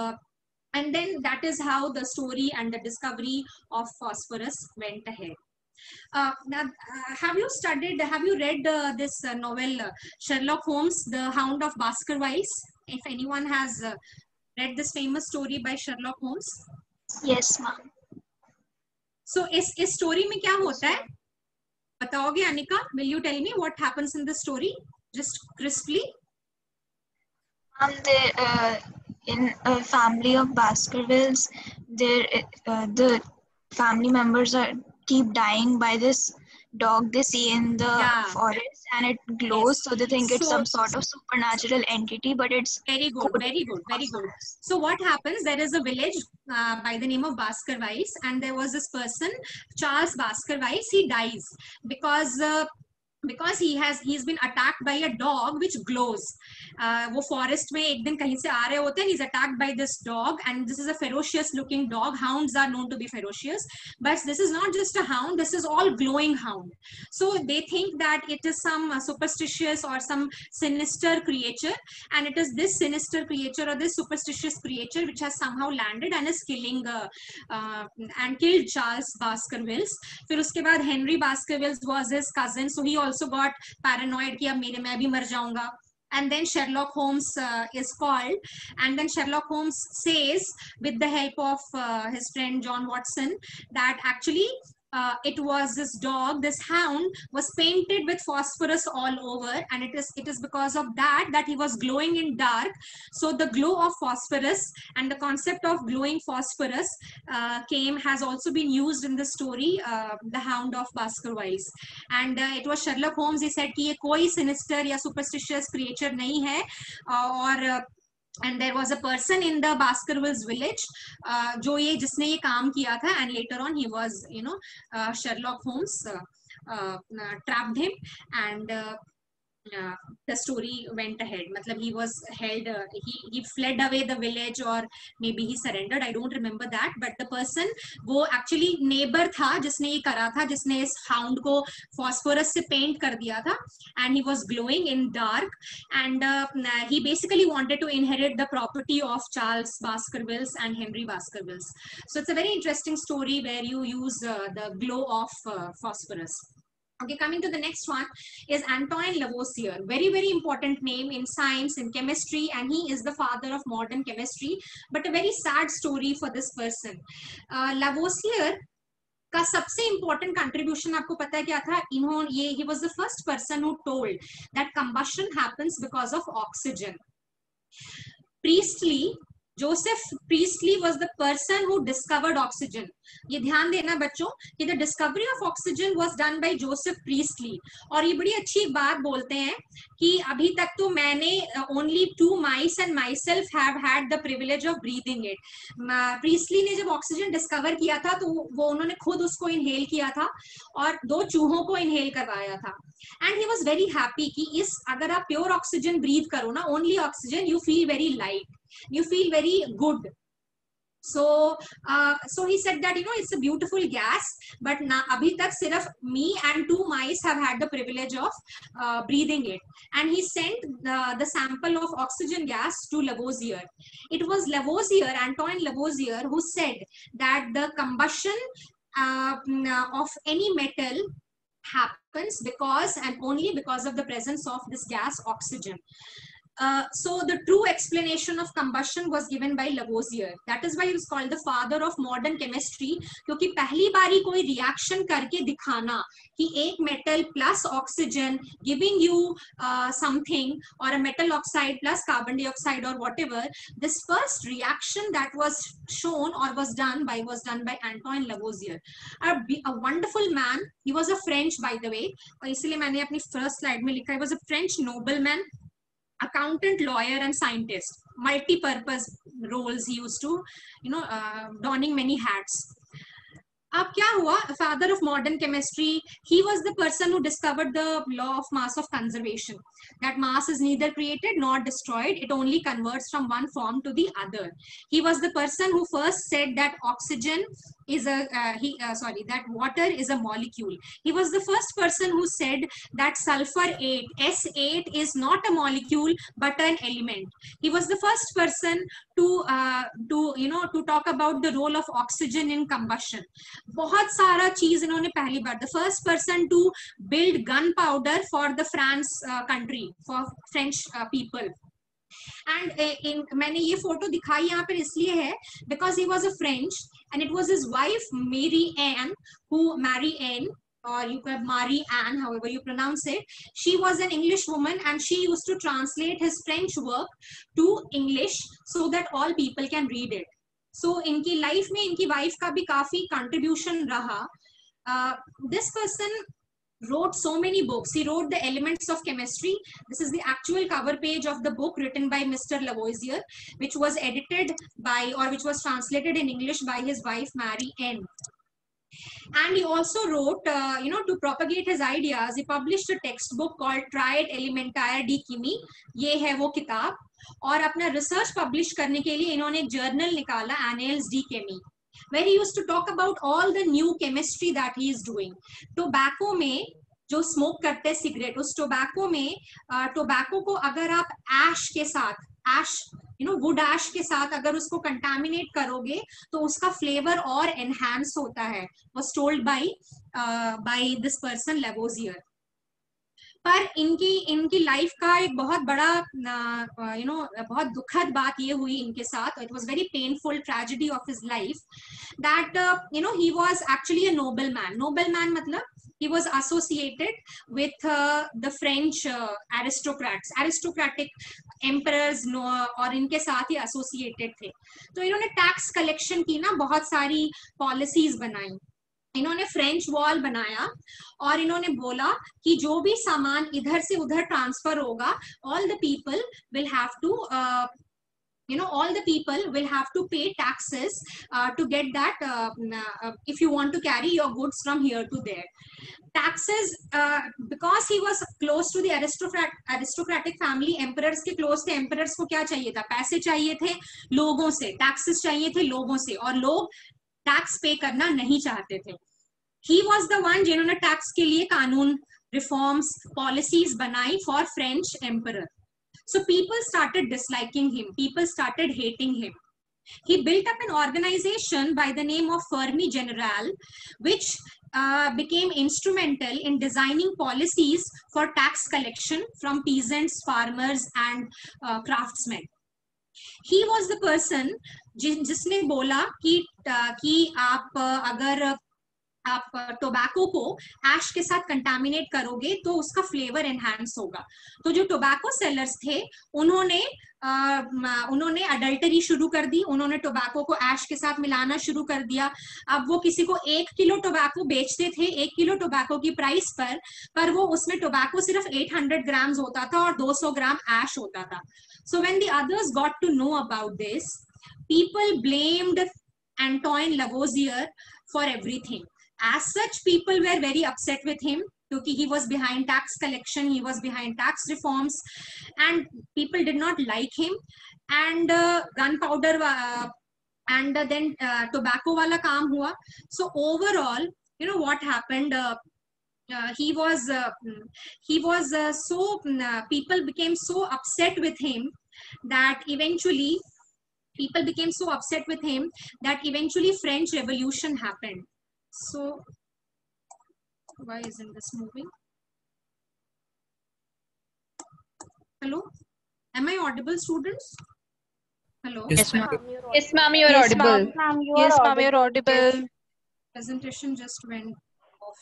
and then that is how the story and the discovery of phosphorus went ahead. Have you read this novel Sherlock Holmes, The Hound of Baskervilles? If anyone has read this famous story by Sherlock Holmes. Yes, ma'am. So इस story में क्या होता है? बताओगे Anika? Will you tell me what happens in the story? Just crisply. In a family of Baskervilles, the family members keep dying by this dog they see in the forest, and it glows, so they think it's some sort of supernatural entity, but it's very good. So what happens, there is a village by the name of Baskervilles, and there was this person, Charles Baskervilles. He dies because he's been attacked by a dog which glows. वो forest में एक दिन कहीं से आ रहे होते हैं, he's attacked by this dog, and this is a ferocious looking dog. Hounds are known to be ferocious, but this is not just a hound, this is all glowing hound. So they think that it is some superstitious or some sinister creature, and it is this sinister creature or this superstitious creature which has somehow landed and is killing and killed Charles Baskervilles. फिर उसके बाद Henry Baskervilles was his cousin, so he also got paranoid कि अब मैं भी मर जाऊंगा. And then Sherlock Holmes is called, and then Sherlock Holmes says, with the help of his friend John Watson, that actually it was this dog, this hound was painted with phosphorus all over, and it is because of that he was glowing in dark. So the glow of phosphorus and the concept of glowing phosphorus has also been used in the story, The Hound of Baskervilles. And it was Sherlock Holmes, he said कि ये कोई sinister या superstitious creature नहीं है, और and there was a person in the Baskervilles village जिसने ये काम किया था, and later on he was, Sherlock Holmes trapped him, and the story went ahead. मतलब he was held, he fled away the village, or maybe he surrendered, I don't remember that, but the person वो actually neighbor था जिसने ये करा था, जिसने इस hound को phosphorus से paint कर दिया था, and he was glowing in dark, and he basically wanted to inherit the property of Charles Baskervilles and Henry Baskervilles. So it's a very interesting story where you use the glow of phosphorus. Okay, coming to the next one is Antoine Lavoisier. Very, very important name in science, in chemistry, and he is the father of modern chemistry, but a very sad story for this person. Lavoisier का सबसे important contribution आपको पता है क्या था? He was the first person who told that combustion happens because of oxygen. Joseph Priestley was the person who discovered oxygen. ये ध्यान देना बच्चों कि the discovery of oxygen was done by Joseph Priestley. और ये बड़ी अच्छी बात बोलते हैं कि अभी तक तो मैंने only 2 mice and myself have had the privilege of breathing it. Priestley ने जब oxygen discover किया था तो वो उन्होंने खुद उसको inhale किया था और 2 चूहों को inhale करवाया था. And he was very happy कि अगर आप pure oxygen breathe करो ना, only oxygen, you feel very light. You feel very good. So he said that it's a beautiful gas, but abhi tak sirf me and 2 mice have had the privilege of breathing it. And he sent the sample of oxygen gas to Lavoisier. It was Lavoisier, Antoine Lavoisier, who said that the combustion of any metal happens because and only because of the presence of this gas oxygen. So the true explanation of combustion was given by Lavoisier. That is why he was called the father of modern chemistry, क्योंकि पहली बारी कोई reaction करके दिखाना कि एक metal plus oxygen giving you something, or a metal oxide plus carbon dioxide or whatever, this first reaction that was shown or was done by Antoine Lavoisier. A wonderful man. He was a French, by the way, और इसलिए मैंने अपनी first slide में लिखा, he was a French nobleman, accountant, lawyer, and scientist. Multi-purpose roles he used to, donning many hats. अब क्या हुआ? Father of modern chemistry, he was the person who discovered the law of mass of conservation. That mass is neither created nor destroyed, it only converts from one form to the other. He was the person who first said that oxygen is a that water is a molecule. He was the first person who said that sulfur 8 S8 is not a molecule but an element. He was the first person to talk about the role of oxygen in combustion. बहुत सारा चीज इन्होंने पहली बार, the first person to build gunpowder for the France country, for French people. And मैंने ये photo दिखाई यहाँ पर इसलिए है because he was a French and it was his wife Marie Anne who Marie Anne, or you can Marie Anne, however you pronounce it. She was an English woman and she used to translate his French work to English so that all people can read it. So इनकी life में इनकी wife का भी काफी contribution रहा. This person wrote so many books. He wrote The Elements of Chemistry. This is the actual cover page of the book written by Mr. Lavoisier, which was edited by, or which was translated in English by his wife Marie N. And he also wrote, to propagate his ideas, he published a textbook called Triad Elementaire de Chimie. ये है वो किताब. और अपना research publish करने के लिए इन्होंने एक जर्नल निकाला, Annales de Chimie, where he used to talk about all the new chemistry that he is doing. Tobacco में जो स्मोक करते हैं सिगरेट, उस टोबैको में टोबैको को अगर आप ऐश के साथ, ऐश वुड ऐश के साथ अगर उसको कंटामिनेट करोगे तो उसका फ्लेवर और एनहांस होता है. was told by this person Lavoisier. पर इनकी लाइफ का एक बहुत बड़ा बहुत दुखद बात ये हुई इनके साथ. It was very painful tragedy of his life that he was actually a noble man. Noble man मतलब he was associated with the French aristocrats, aristocratic emperors, और इनके साथ ही associated थे. तो इन्होंने टैक्स कलेक्शन की ना बहुत सारी पॉलिसीज बनाई. इन्होंने फ्रेंच वॉल बनाया और इन्होंने बोला कि जो भी सामान इधर से उधर ट्रांसफर होगा, all the people will have to all the people will have to pay taxes to get that if you want to carry your goods from here to there. Taxes, because he was close to the aristocratic family, emperors के close थे. emperors को क्या चाहिए था? पैसे चाहिए थे लोगों से, taxes चाहिए थे लोगों से, और लोग टैक्स पे करना नहीं चाहते थे. He was the one जिन्होंने टैक्स के लिए कानून, रिफॉर्म्स, पॉलिसीज बनाई for French emperor. So people started disliking him, people started hating him. He built up an organization by the name of Fermi General, which became instrumental in designing policies for tax collection from peasants, farmers and craftsmen. He was the person जिसने बोला कि आप अगर आप tobacco को ऐश के साथ contaminate करोगे तो उसका फ्लेवर एनहांस होगा. तो जो टोबैको सेलर्स थे उन्होंने अडल्टरी शुरू कर दी. उन्होंने टोबैको को ऐश के साथ मिलाना शुरू कर दिया. अब वो किसी को 1 किलो टोबैको बेचते थे 1 किलो टोबैको की प्राइस पर वो उसमें टोबैको सिर्फ 800 ग्राम्स होता था और 200 ग्राम ऐश होता था. So when the others got to know about this, people blamed Antoine Lavoisier for everything. As such, people were very upset with him because he was behind tax collection, he was behind tax reforms, and people did not like him. And gunpowder and then tobacco wala kaam hua. So overall, what happened? He was so people became so upset with him that eventually French Revolution happened. So why isn't this moving? Hello, am I audible, students? Hello. Yes, ma'am. Yes, ma'am, you are audible. Yes, ma'am, you're audible. Presentation just went off.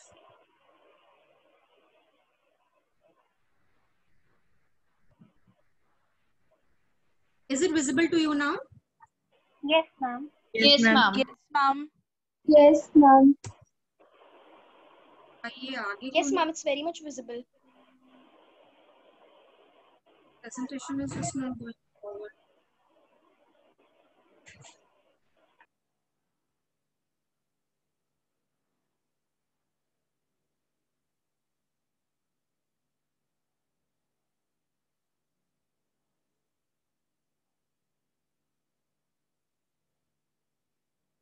Is it visible to you now? Yes, ma'am. Yes, ma'am. Yes, ma'am. Yes, ma'am. Yes, ma'am, it's very much visible. Presentation is just not going forward.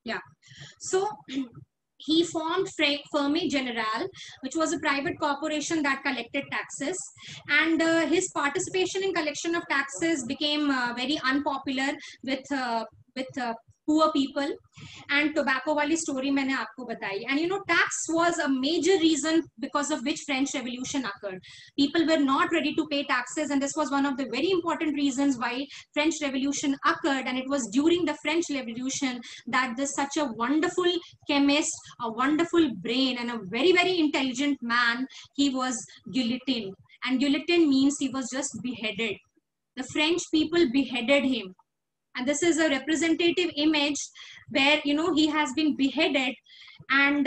Yeah. So he formed Ferme General, which was a private corporation that collected taxes, and his participation in collection of taxes became very unpopular with poor people. And tobacco wali story मैंने आपको बताई. And you know, tax was a major reason because of which French Revolution occurred. People were not ready to pay taxes, and this was one of the very important reasons why French Revolution occurred. And it was during the French Revolution that this such a wonderful chemist, a wonderful brain, and a very, very intelligent man, he was guillotined. And guillotine means he was just beheaded. The French people beheaded him. And this is a representative image where, you know, he has been beheaded, and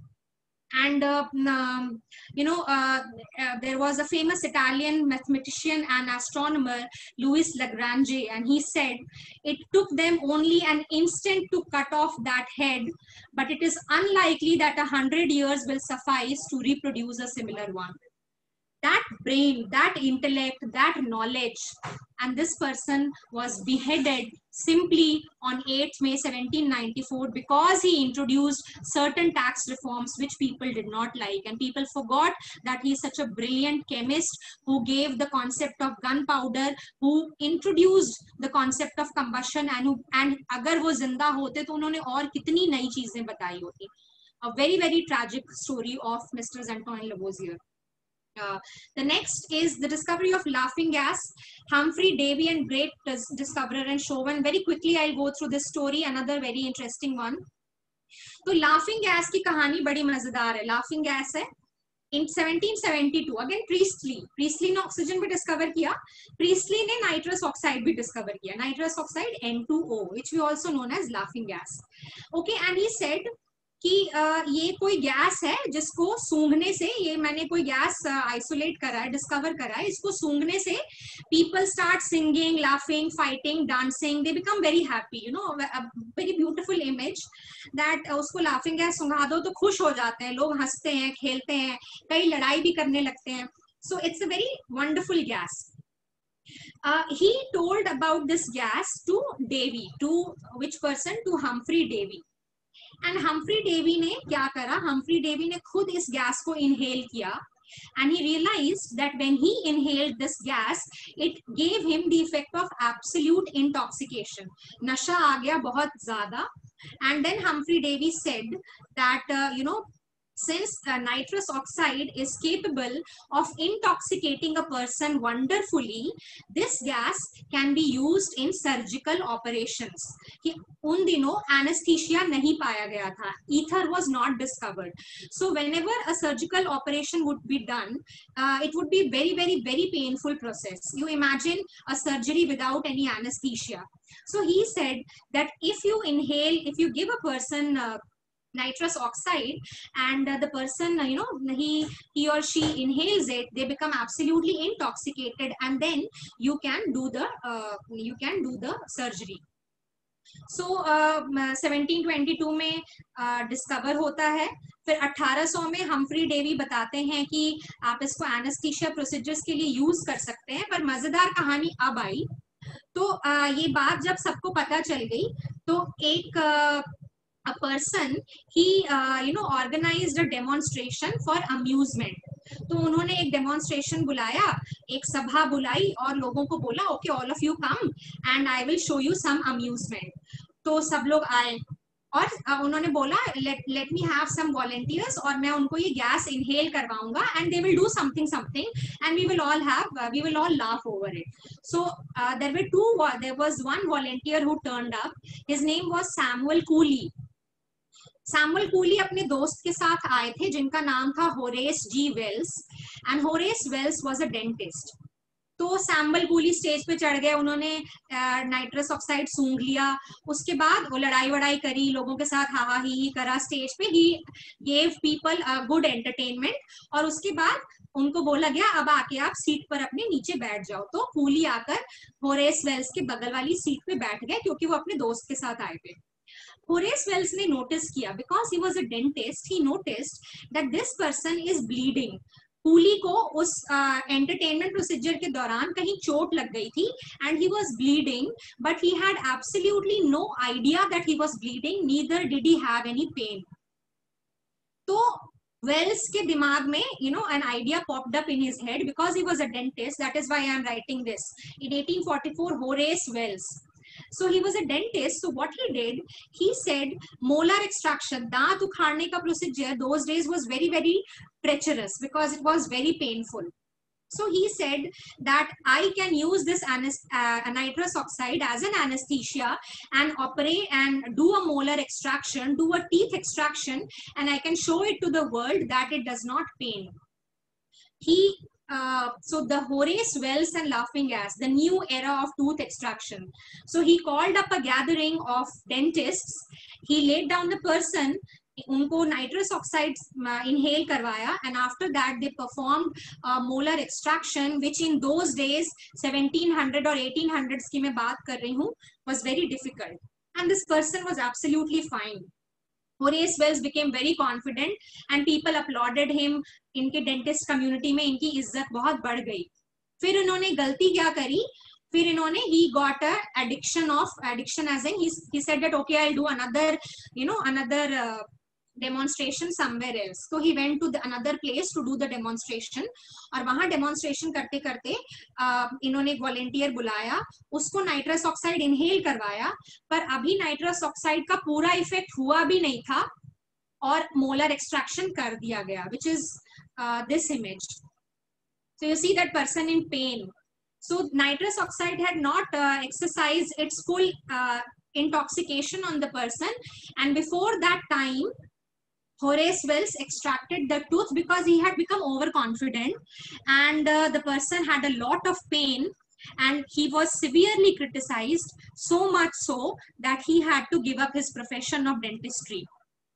there was a famous Italian mathematician and astronomer, Louis Lagrange, and he said it took them only an instant to cut off that head, but it is unlikely that 100 years will suffice to reproduce a similar one. That brain, that intellect, that knowledge, and this person was beheaded simply on 8th May 1794 because he introduced certain tax reforms which people did not like, and people forgot that he is such a brilliant chemist who gave the concept of gunpowder, who introduced the concept of combustion, and अगर वो जिंदा होते तो उन्होंने और कितनी नई चीजें बताई होती. A very, very tragic story of Mr. Antoine Lavoisier. The next is the discovery of laughing gas. Humphrey Davy, and great discoverer and showman. Very quickly I'll go through this story, another very interesting one. तो laughing gas की कहानी बड़ी मजेदार है. Laughing gas है in 1772 again Priestley ने oxygen भी discover किया. Priestley ने नाइट्रस ऑक्साइड भी डिस्कवर किया. Nitrous oxide N2O, which we also known as laughing gas. Okay, and he said कि ये कोई गैस है जिसको सूंघने से, ये मैंने कोई गैस आइसोलेट करा है, डिस्कवर करा है, इसको सूंघने से people start singing, laughing, fighting, dancing, they become very happy, you know, a very beautiful image that उसको laughing gas सूंघा दो तो खुश हो जाते हैं लोग, हंसते हैं, खेलते हैं, कई लड़ाई भी करने लगते हैं. So it's a very wonderful gas. He told about this gas to Davy. To which person? To Humphrey Davy. And Humphrey Davy ने क्या करा? Humphrey Davy ने खुद इस गैस को inhale किया, and he realized that when he inhaled this gas, it gave him the effect of absolute intoxication. नशा आ गया बहुत ज़्यादा. And then Humphrey Davy said that since nitrous oxide is capable of intoxicating a person wonderfully, this gas can be used in surgical operations. उन दिनों anesthesia नहीं पाया गया था. Ether was not discovered. So whenever a surgical operation would be done, it would be very, very, very painful process. You imagine a surgery without any anesthesia. So he said that if you inhale, if you give a person nitrous oxide, and the person, he or she inhales it, they become absolutely intoxicated, and then you can do the surgery. So 1722 में discover होता है. फिर 1800 में Humphry Davy बताते हैं कि आप इसको एनेस्थीसिया प्रोसीजर्स के लिए यूज कर सकते हैं. पर मजेदार कहानी अब आई. तो ये बात जब सबको पता चल गई तो एक a person, he organized a demonstration for amusement. तो उन्होंने एक डेमोन्स्ट्रेशन बुलाया, एक सभा बुलाई और लोगों को बोला okay all of you come and I will show you some amusement. तो सब लोग आए और उन्होंने बोला let me have some volunteers, और मैं उनको ये गैस इनहेल करवाऊंगा and they will do something and we will all laugh over it. So there was one volunteer who turned up. His name was Samuel Cooley. Samuel Cooley अपने दोस्त के साथ आए थे जिनका नाम था Horace G Wells, and Horace Wells was a dentist. तो सैमुअल कूली स्टेज पे चढ़ गए, उन्होंने नाइट्रस ऑक्साइड सूंघ लिया. उसके बाद वो लड़ाई वड़ाई करी, लोगों के साथ हाहा ही करा स्टेज पे. He gave people a good entertainment, और उसके बाद उनको बोला गया अब आके आप सीट पर अपने नीचे बैठ जाओ. तो कूली आकर होरेस वेल्स के बगल वाली सीट पे बैठ गए क्योंकि वो अपने दोस्त के साथ आए थे. Horace Wells ने नोटिस किया, because he was a dentist, he noticed that this person is bleeding. Cooley को उस एंटरटेनमेंट प्रोसीजर के दौरान कहीं चोट लग गई थी and he was bleeding, but he had absolutely no idea that he was bleeding, neither did he have any pain. तो वेल्स के दिमाग में an idea popped up in his head because he was a dentist. That is why I am writing this. In 1844, Horace Wells. So he was a dentist. So what he did, he said molar extraction, दांत उखाड़ने का procedure those days was very, very treacherous because it was very painful. So he said that I can use this nitrous oxide as an anesthesia and operate and do a molar extraction, do a teeth extraction, and I can show it to the world that it does not pain. So the Horace Wells and laughing gas, the new era of tooth extraction. So he called up a gathering of dentists. He laid down the person, उनको nitrous oxide inhale करवाया, and after that they performed molar extraction, which in those days 1700 or 1800s की मैं बात कर रही हूँ, was very difficult, and this person was absolutely fine. Horace Wells became very confident and people applauded him. इनके dentist community में इनकी इज्जत बहुत बढ़ गई. फिर इन्होंने गलती क्या करी, फिर इन्होंने he got a addiction as in he said that okay, I'll do another demonstration somewhere else. So he went to another place to do the demonstration, और वहां demonstration करते करते इन्होंने एक volunteer बुलाया, उसको nitrous oxide inhale करवाया, पर अभी nitrous oxide का पूरा effect हुआ भी नहीं था और molar extraction कर दिया गया, which is this image. So you see that person in pain. So nitrous oxide had not exercised its full intoxication on the person, and before that time Horace Wells extracted the tooth because he had become overconfident, and the person had a lot of pain and he was severely criticized, so much so that he had to give up his profession of dentistry.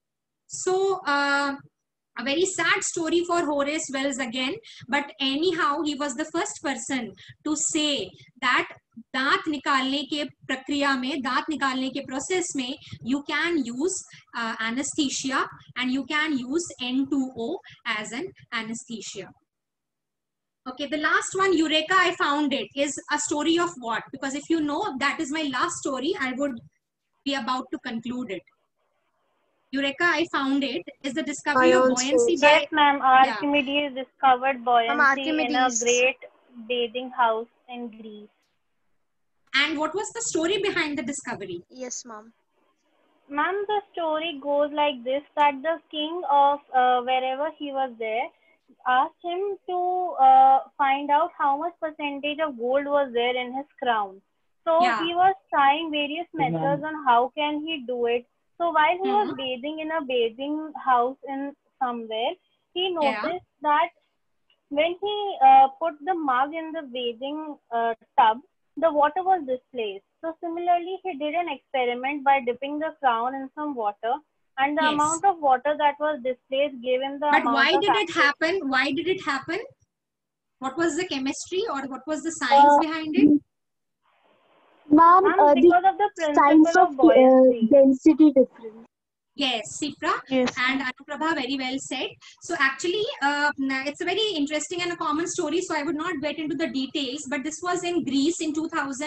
So a very sad story for Horace Wells again, but anyhow he was the first person to say that दांत निकालने के प्रक्रिया में, दांत निकालने के process में you can use anesthesia and you can use N2O as an anesthesia. Okay, the last one, Eureka, I found it, is a story of what? Because if you know that is my last story, I would be about to conclude it. Eureka, I found it, is the discovery of buoyancy by... Yes, ma'am. Archimedes discovered buoyancy in a great bathing house in Greece. And what was the story behind the discovery? Yes, ma'am. Ma'am, the story goes like this, that the king of wherever he was there asked him to find out how much percentage of gold was there in his crown. So he was trying various methods on how can he do it. So while he was bathing in a bathing house in somewhere, he noticed that when he put the mug in the bathing tub, the water was displaced. So similarly, he did an experiment by dipping the crown in some water, and the amount of water that was displaced gave him the amount of... But why did it happen? Why did it happen? What was the chemistry or what was the science behind it? Ma'am, because of the principle of buoyancy. Density difference. Yes, Sipra and Anuprabha very well said. So actually, it's a very interesting and a common story. So I would not get into the details, but this was in Greece in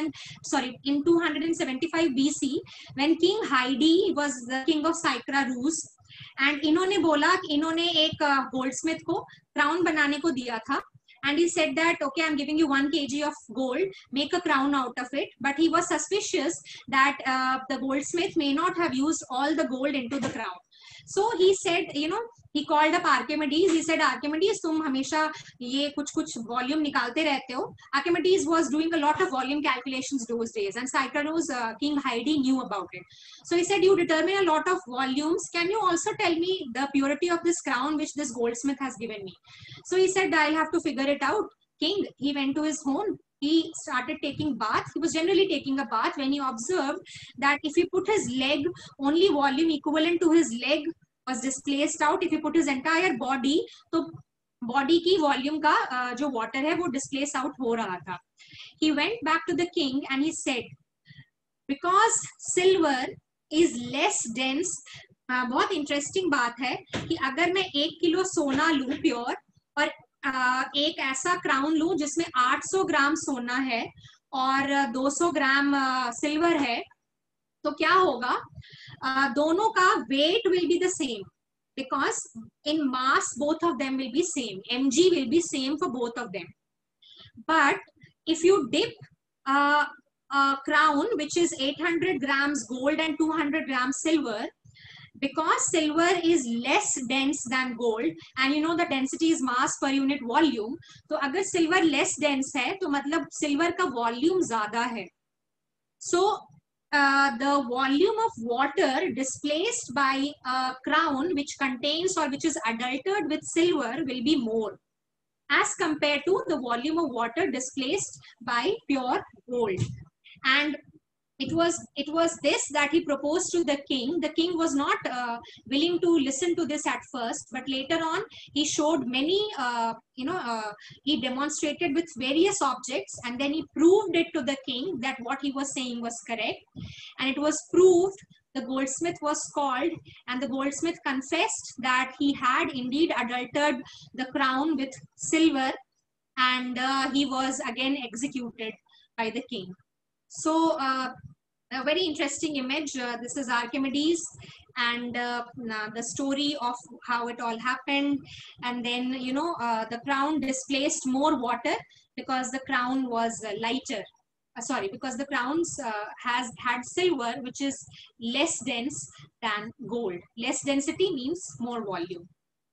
275 BC when King Haidi was the king of Cycra, Rus, and इन्होंने बोला कि इन्होंने एक goldsmith को crown बनाने को दिया था. And he said that, okay, I'm giving you 1 kg of gold, make a crown out of it. But he was suspicious that the goldsmith may not have used all the gold into the crown. So he said, he called up Archimedes. He said, Archimedes, तुम हमेशा ये कुछ volume निकालते रहते हो. Archimedes was doing a lot of volume calculations those days, and Cycranus, King Haidi knew about it. So he said, you determine a lot of volumes. Can you also tell me the purity of this crown which this goldsmith has given me? So he said, I'll have to figure it out. King, he went to his home. He started taking bath. He was generally taking a bath when he observed that if he put his leg, only volume equivalent to his leg was displaced out. If he put his entire body, तो body की volume का जो water है वो displace out हो रहा था. He went back to the king and he said, because silver is less dense. बहुत interesting बात है कि अगर मैं 1 किलो सोना लूँ pure और एक ऐसा क्राउन लूं जिसमें 800 ग्राम सोना है और 200 ग्राम सिल्वर है, तो क्या होगा? दोनों का weight will be the same because in mass both of them will be same. mg will be same for both of them. But if you dip a crown which is 800 grams gold and 200 grams silver, because silver is less dense than gold and you know the density is mass per unit volume, तो अगर silver less dense है तो मतलब silver का volume ज़्यादा है. So the volume of water displaced by a crown which contains or which is adulterated with silver will be more as compared to the volume of water displaced by pure gold. And it was this that he proposed to the king. The king was not willing to listen to this at first, but later on he showed many, he demonstrated with various objects, and then he proved it to the king that what he was saying was correct, and it was proved. The goldsmith was called, and the goldsmith confessed that he had indeed adulterated the crown with silver, and he was again executed by the king. So a very interesting image. This is Archimedes and the story of how it all happened. And then, you know, the crown displaced more water because the crown was lighter. Because the crowns had silver, which is less dense than gold. Less density means more volume.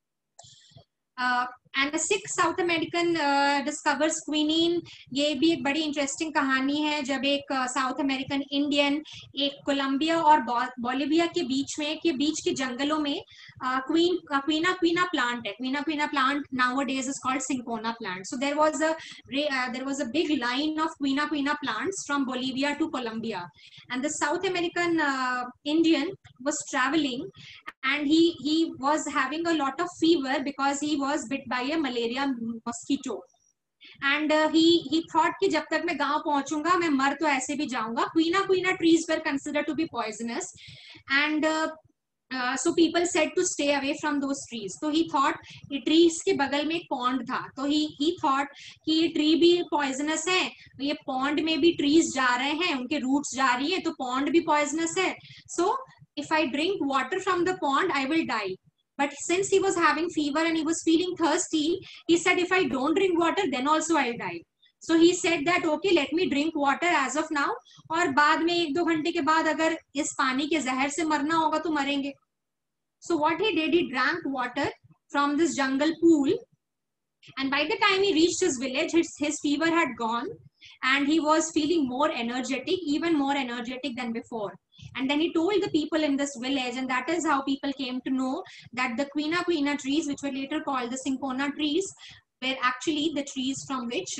And the Sikh South American discovers quinine. ये भी एक बड़ी interesting कहानी है जब एक South American Indian एक Colombia और बोलिविया के बीच के जंगलों में क्वीना प्लांट है. Quina plant nowadays is called cinchona plant. So there was a big line of quina plants from Bolivia to Colombia, and the South American Indian was traveling, and he was having a lot of fever because he was bit by a malaria mosquito. And he thought कि जब तक मैं गांव पहुंचूंगा मैं मर तो ऐसे भी जाऊंगा. Quina trees were considered to be poisonous, and so people said to stay away from those trees. तो he thought ये trees के बगल में एक pond था, तो he thought कि ये tree भी poisonous है, तो ये pond में भी trees जा रहे हैं, उनके roots जा रही हैं, तो pond भी poisonous है. So if I drink water from the pond, I will die. But since he was having fever and he was feeling thirsty, he said, if I don't drink water, then also I'll die. So he said that, okay, let me drink water as of now. और बाद में 1-2 घंटे के बाद अगर इस पानी के जहर से मरना होगा तो मरेंगे. So what he did, he drank water from this jungle pool. And by the time he reached his village, his fever had gone. And he was feeling more energetic, even more energetic than before. And then he told the people in this village, and that is how people came to know that the quina trees, which were later called the cinchona trees, were actually the trees from which,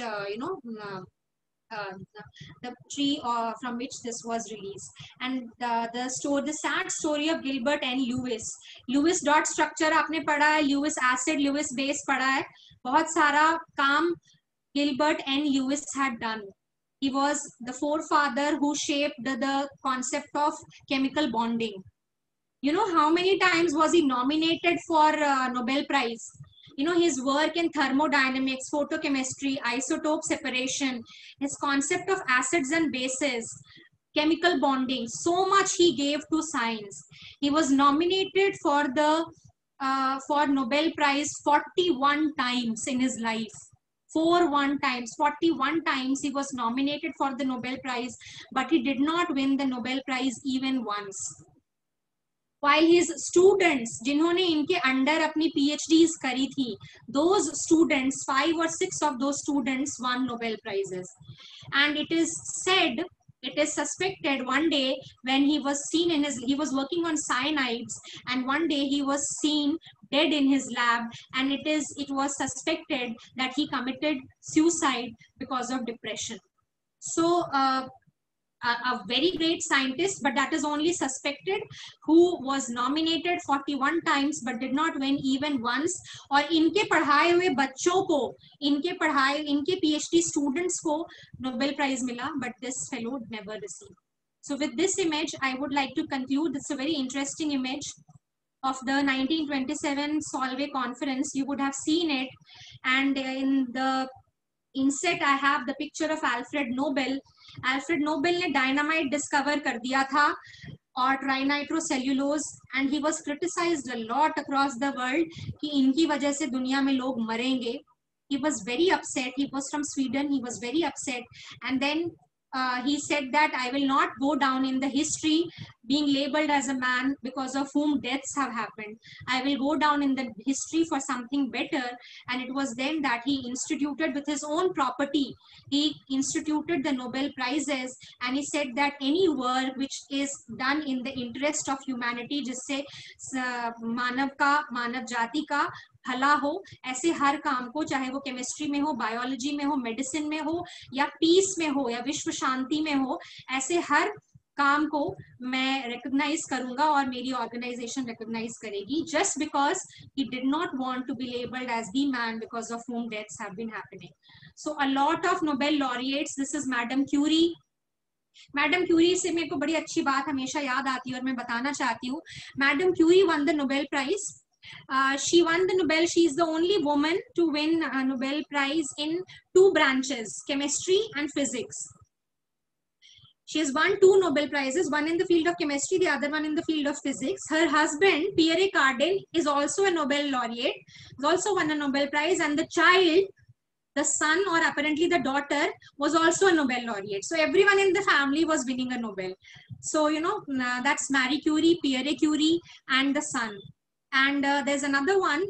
the tree from which this was released. And the sad story of Gilbert and Lewis. Lewis dot structure आपने पढ़ा है, Lewis acid, Lewis base पढ़ा है. बहुत सारा काम Gilbert and Lewis had done. He was the forefather who shaped the concept of chemical bonding. You know how many times was he nominated for Nobel Prize? You know, his work in thermodynamics, photochemistry, isotope separation, his concept of acids and bases, chemical bonding, so much he gave to science. He was nominated for the for Nobel Prize 41 times in his life. 41 times he was nominated for the Nobel Prize, but he did not win the Nobel Prize even once. While his students, जिन्होंने इनके under अपनी PhDs करी थी, those students, 5 or 6 of those students won Nobel Prizes. And it is said, it is suspected one day when he was seen he was working on cyanides, and one day he was seen dead in his lab, and it was suspected that he committed suicide because of depression. So a very great scientist, but that is only suspected, who was nominated 41 times but did not win even once. और इनके पढ़ाए हुए बच्चों को, इनके PhD students को Nobel Prize मिला, but this fellow never received. So with this image, I would like to conclude. It's a very interesting image. of the 1927 Solvay conference. You would have seen it, and in the inset I have the picture of Alfred Nobel. Alfred Nobel ने dynamite discover कर दिया था और trinitrocellulose, and he was criticised a lot across the world कि इनकी वजह से दुनिया में लोग मरेंगे. He was very upset. He was from Sweden. He was very upset, and then he said that I will not go down in the history being labeled as a man because of whom deaths have happened. I will go down in the history for something better. And it was then that he instituted, with his own property, he instituted the Nobel Prizes, and he said that any work which is done in the interest of humanity, जिससे मानव जाति का भला हो, ऐसे हर काम को, चाहे वो केमिस्ट्री में हो, बायोलॉजी में हो, मेडिसिन में हो, या पीस में हो, या विश्व शांति में हो, ऐसे हर काम को मैं रिकॉग्नाइज करूंगा और मेरी ऑर्गेनाइजेशन रिकॉग्नाइज करेगी, just because he did not want to be labelled as the man because of whom deaths have been happening. So a lot of Nobel laureates. This is Madame Curie. Madame Curie से मेरे को बड़ी अच्छी बात हमेशा याद आती है और मैं बताना चाहती हूँ. Madame Curie won the Nobel Prize. She won the Nobel. She is the only woman to win a Nobel Prize in 2 branches, chemistry and physics. She has won 2 Nobel Prizes, one in the field of chemistry, the other one in the field of physics. Her husband, Pierre Cardin, is also a Nobel laureate, has also won a Nobel Prize, and the child, the son, or apparently the daughter, was also a Nobel laureate. So everyone in the family was winning a Nobel. So, you know, that's Marie Curie, Pierre Curie, and the son. And there's another one,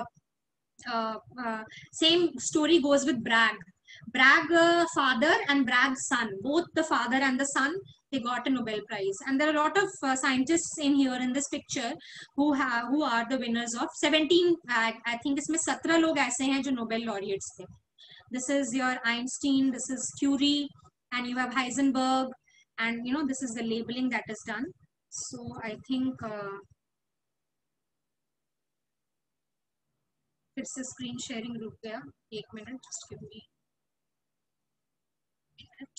same story goes with Bragg. Bragg father and Bragg son, both the father and the son, they got a Nobel Prize. And there are a lot of scientists in here in this picture who are the winners of 17, I think इसमें 17 लोग ऐसे हैं जो Nobel laureates थे. This is your Einstein, this is Curie, and you have Heisenberg, and you know, this is the labeling that is done. So I think it's a screen sharing group there. 1 minute, just give me a minute.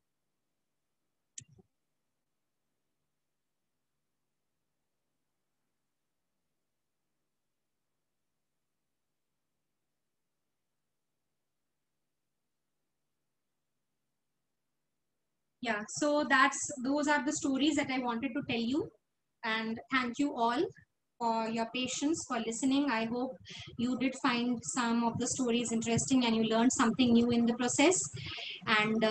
Yeah, so those are the stories that I wanted to tell you, and thank you all for your patience, for listening. I hope you did find some of the stories interesting and you learned something new in the process. And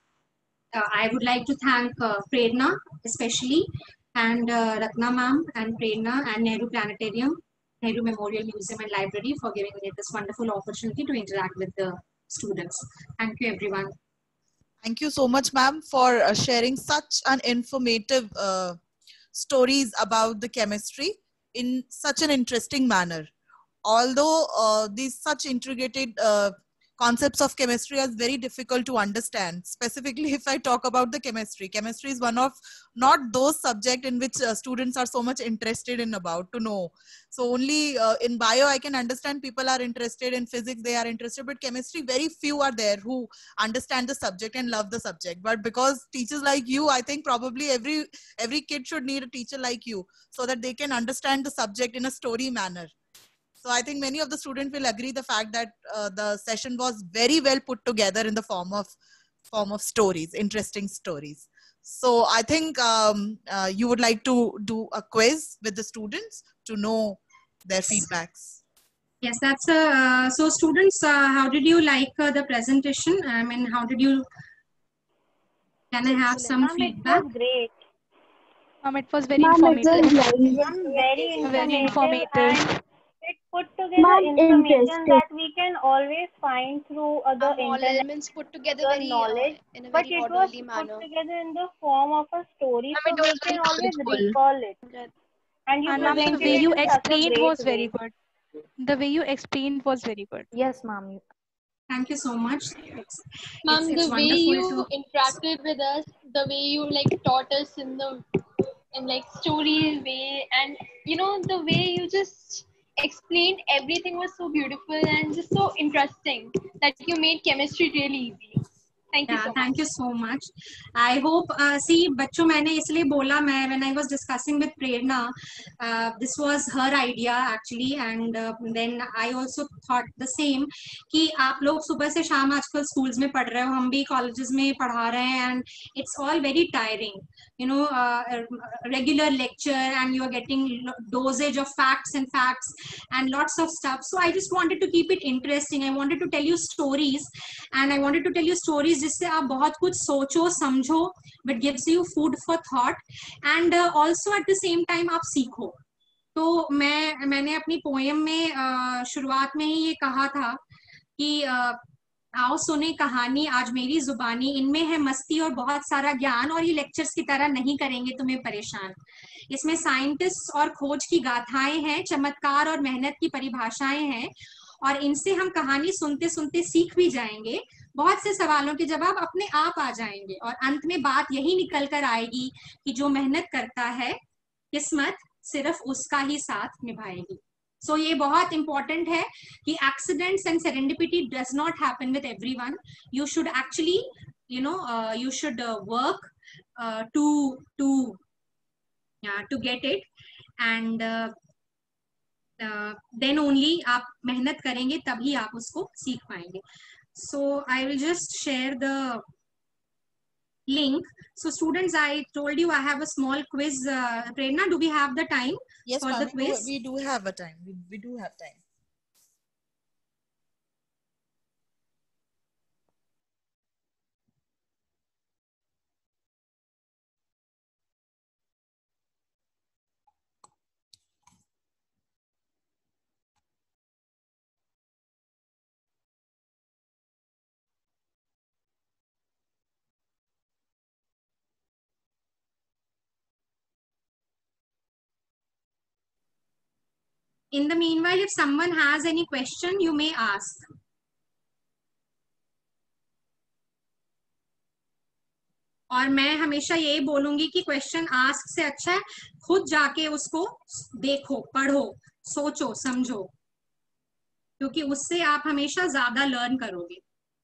I would like to thank Prerna especially, and Ratna ma'am, and Prerna, and Nehru Planetarium, Nehru Memorial Museum and Library for giving me this wonderful opportunity to interact with the students. Thank you, everyone. Thank you so much, ma'am, for sharing such an informative stories about the chemistry in such an interesting manner. Although these such integrated concepts of chemistry are very difficult to understand. Specifically, if I talk about the chemistry is one of not those subjects in which students are so much interested in about to know. So only in bio I can understand people are interested, in physics they are interested, but chemistry very few are there who understand the subject and love the subject. But because teachers like you, I think probably every kid should need a teacher like you so that they can understand the subject in a story manner. So I think many of the students will agree the fact that the session was very well put together in the form of stories, interesting stories. So I think you would like to do a quiz with the students to know their feedbacks. Yes, that's so students, how did you like the presentation? I mean, how did you, can I have some feedback? It was great. It was very informative. Very informative. And it put together information that we can always find through other internet. Elements put together very knowledge, in a but very it was orderly put manner. together in the form of a story, so it was we can very always knowledgeable. recall it. And you And ma'am, the presented way it you in such a explained great was very way. good. The way you explained was very good. Yes, ma'am. Thank you so much. Ma'am, It's the way you wonderful to interacted with us, the way you like taught us in like story way, and you know the way you just explained everything was so beautiful and just so interesting that you made chemistry really easy. Thank you so Thank you much. so much. I hope, see, बच्चों मैंने इसलिए बोला मैं when I was discussing with Prerna, this was her idea actually, and then I also thought the same कि आप लोग सुबह से शाम आजकल schools में पढ़ रहे हो, हम भी colleges में पढ़ा रहे हैं, and it's all very tiring, you know, regular lecture and you are getting dosage of facts and lots of stuff. So I just wanted to keep it interesting. I wanted to tell you stories, and I wanted to tell you stories जिससे आप बहुत कुछ सोचो समझो, but gives you food for thought, and also at the same time आप सीखो. तो मैंने अपनी पोएम में शुरुआत में ही ये कहा था कि आओ सुने कहानी आज मेरी जुबानी, इनमें है मस्ती और बहुत सारा ज्ञान, और ये लेक्चर्स की तरह नहीं करेंगे तुम्हें परेशान. इसमें साइंटिस्ट और खोज की गाथाएं हैं, चमत्कार और मेहनत की परिभाषाएं हैं, और इनसे हम कहानी सुनते सुनते सीख भी जाएंगे. बहुत से सवालों के जवाब अपने आप आ जाएंगे, और अंत में बात यही निकल कर आएगी कि जो मेहनत करता है किस्मत सिर्फ उसका ही साथ निभाएगी. सो ये बहुत इंपॉर्टेंट है कि accidents and serendipity does not happen with everyone. You should actually you should work to get it, and then only आप मेहनत करेंगे तभी आप उसको सीख पाएंगे. So I will just share the link. So students, I told you I have a small quiz. Prerna, do we have the time for the quiz? We do have a time. We do have time. In the meanwhile, if someone has any question, you may ask. और मैं हमेशा यही बोलूंगी कि question ask से अच्छा है खुद जाके उसको देखो, पढ़ो, सोचो, समझो, क्योंकि उससे आप हमेशा ज्यादा लर्न करोगे.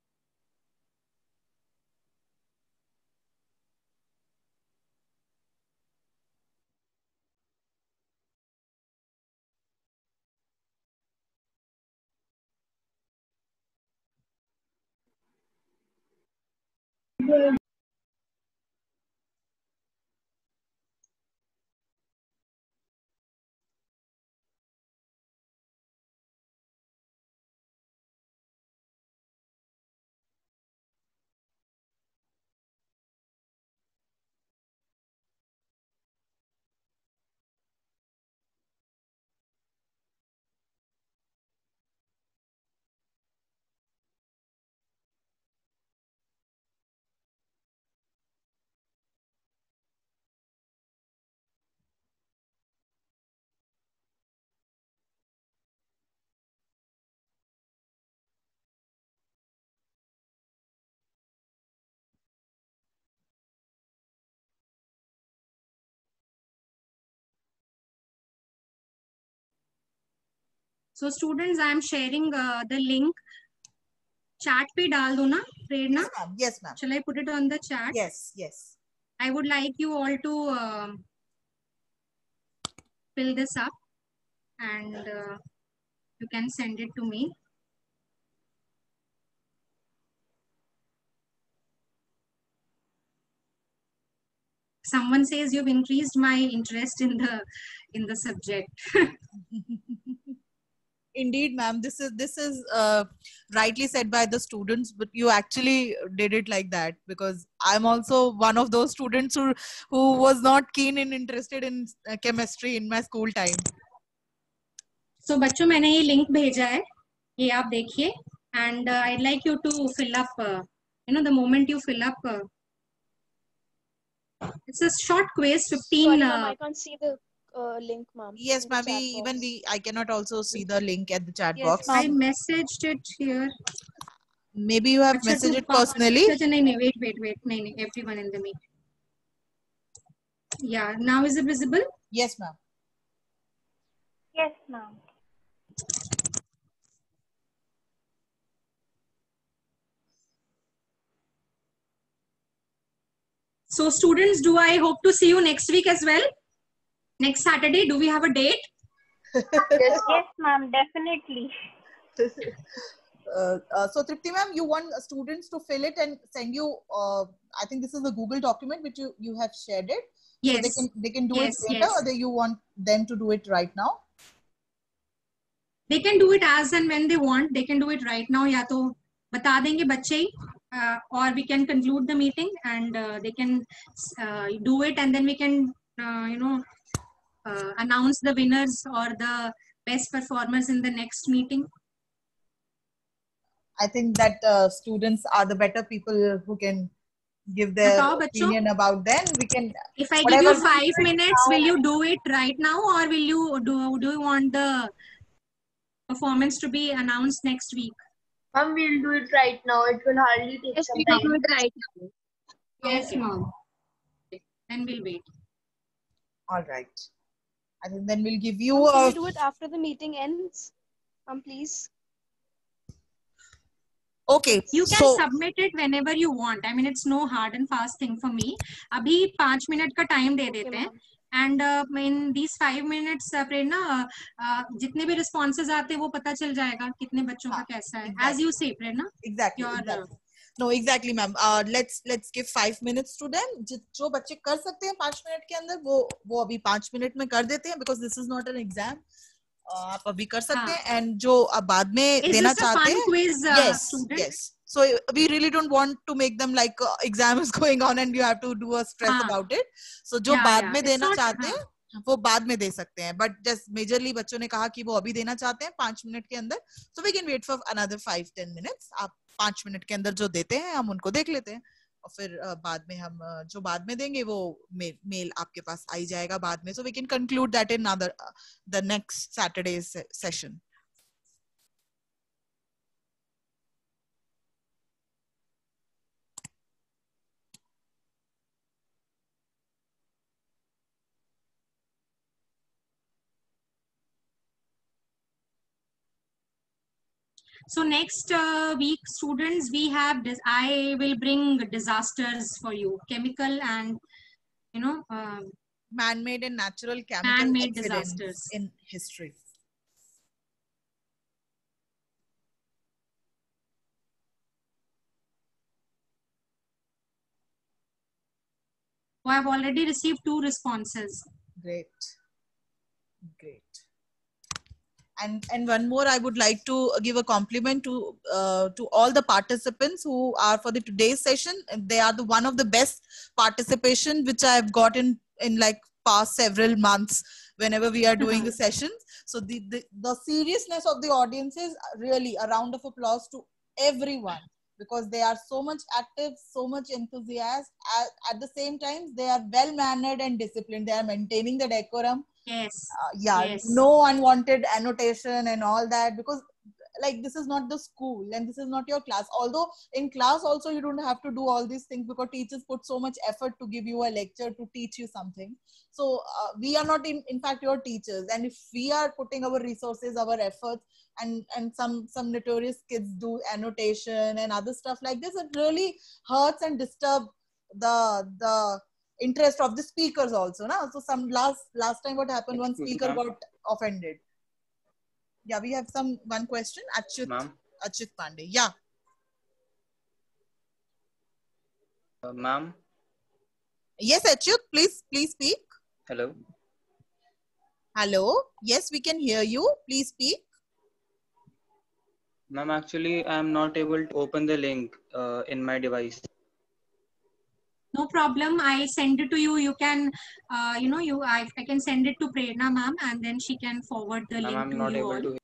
So students, I am sharing the link. Chat पे डाल दो ना प्रेरणा? Yes ma'am. Shall I put it on the chat? Yes. I would like you all to fill this up, and you can send it to me. Someone says you've increased my interest in the subject. Indeed, ma'am. This is rightly said by the students, but you actually did it like that because I'm also one of those students who was not keen and interested in chemistry in my school time. So बच्चों मैंने ये link भेजा है, ये आप देखिए, and I'd like you to fill up. The moment you fill up, it's a short quiz, 15. Sorry, ma'am, I can't see the link, ma'am. Yes, ma'am. I cannot also see the link at the chat box. I messaged it here. Maybe you have messaged it personally. No, wait. No, everyone in the meet. Yeah, now is it visible? Yes, ma'am. Yes, ma'am. So students, do I hope to see you next week as well? Next Saturday, do we have a date? Yes, ma'am, definitely. So Tripti ma'am, you want students to fill it and send you, I think this is a Google document which you have shared it. Yes. So they can do it later, or you want them to do it right now? They can do it as and when they want. They can do it right now. या तो बता देंगे बच्चे ही, or we can conclude the meeting and they can do it, and then we can announce the winners or the best performers in the next meeting. I think that students are the better people who can give their opinion about them. We can. If I give you 5 minutes, will you do it right now, or will you do you want the performance to be announced next week? Mom, we'll do it right now. It will hardly take some time. We'll do it right now. Yes, mom. Then we'll wait. All right. I think then we'll give you Can we do it after the meeting ends? Please. Okay. You can submit it whenever you want. I mean, it's no hard and fast thing for me. अभी 5 minute का time दे देते हैं. And in these 5 minutes, प्रेरणा, जितने भी responses आते हैं वो पता चल जाएगा कितने बच्चों का कैसा है. As you say, Prerna. Exactly. No, exactly, ma'am. Let's give 5 minutes to them. जो बच्चे कर सकते हैं 5 मिनट के अंदर वो अभी 5 मिनट में कर देते हैं, because this is not an exam. आप अभी कर सकते हैं, and जो अब बाद में देना चाहते हैं. Yes. So we really don't want to make them like exam is going on and you have to do a stress about it. So जो बाद में देना चाहते हैं वो बाद में दे सकते हैं. But just majorly बच्चों ने कहा कि वो अभी देना चाहते हैं 5 मिनट के अंदर. So we can wait for another 5-10 minutes. आप 5 मिनट के अंदर जो देते हैं हम उनको देख लेते हैं, और फिर बाद में हम जो बाद में देंगे वो मेल आपके पास आ ही जाएगा बाद में. So we can conclude that in the next Saturday's session. So next week, students, we have this. I will bring disasters for you, chemical and man-made and natural chemical disasters in history. I have already received 2 responses. Great. And one more, I would like to give a compliment to all the participants who are for the today's session. They are one of the best participation which I have gotten in like past several months whenever we are doing the sessions. So the seriousness of the audience is really a round of applause to everyone, because they are so much active, so much enthusiastic. At the same time, they are well mannered and disciplined. They are maintaining the decorum. Yes. No unwanted annotation and all that, because like this is not the school and this is not your class. Although in class also you don't have to do all these things, because teachers put so much effort to give you a lecture, to teach you something. So we are not in fact your teachers, and if we are putting our resources, our efforts, and some notorious kids do annotation and other stuff like this, it really hurts and disturbs the interest of the speakers also. So some last time what happened, one speaker got offended. Yeah, we have one question. Achyut Pandey. Yeah. Ma'am. Yes, Achyut, please speak. Hello. Hello. Yes, we can hear you. Please speak. Ma'am, actually, I am not able to open the link in my device. No problem. I send it to you. You can, I can send it to Prerna ma'am, and then she can forward the link I'm to not you able all. to.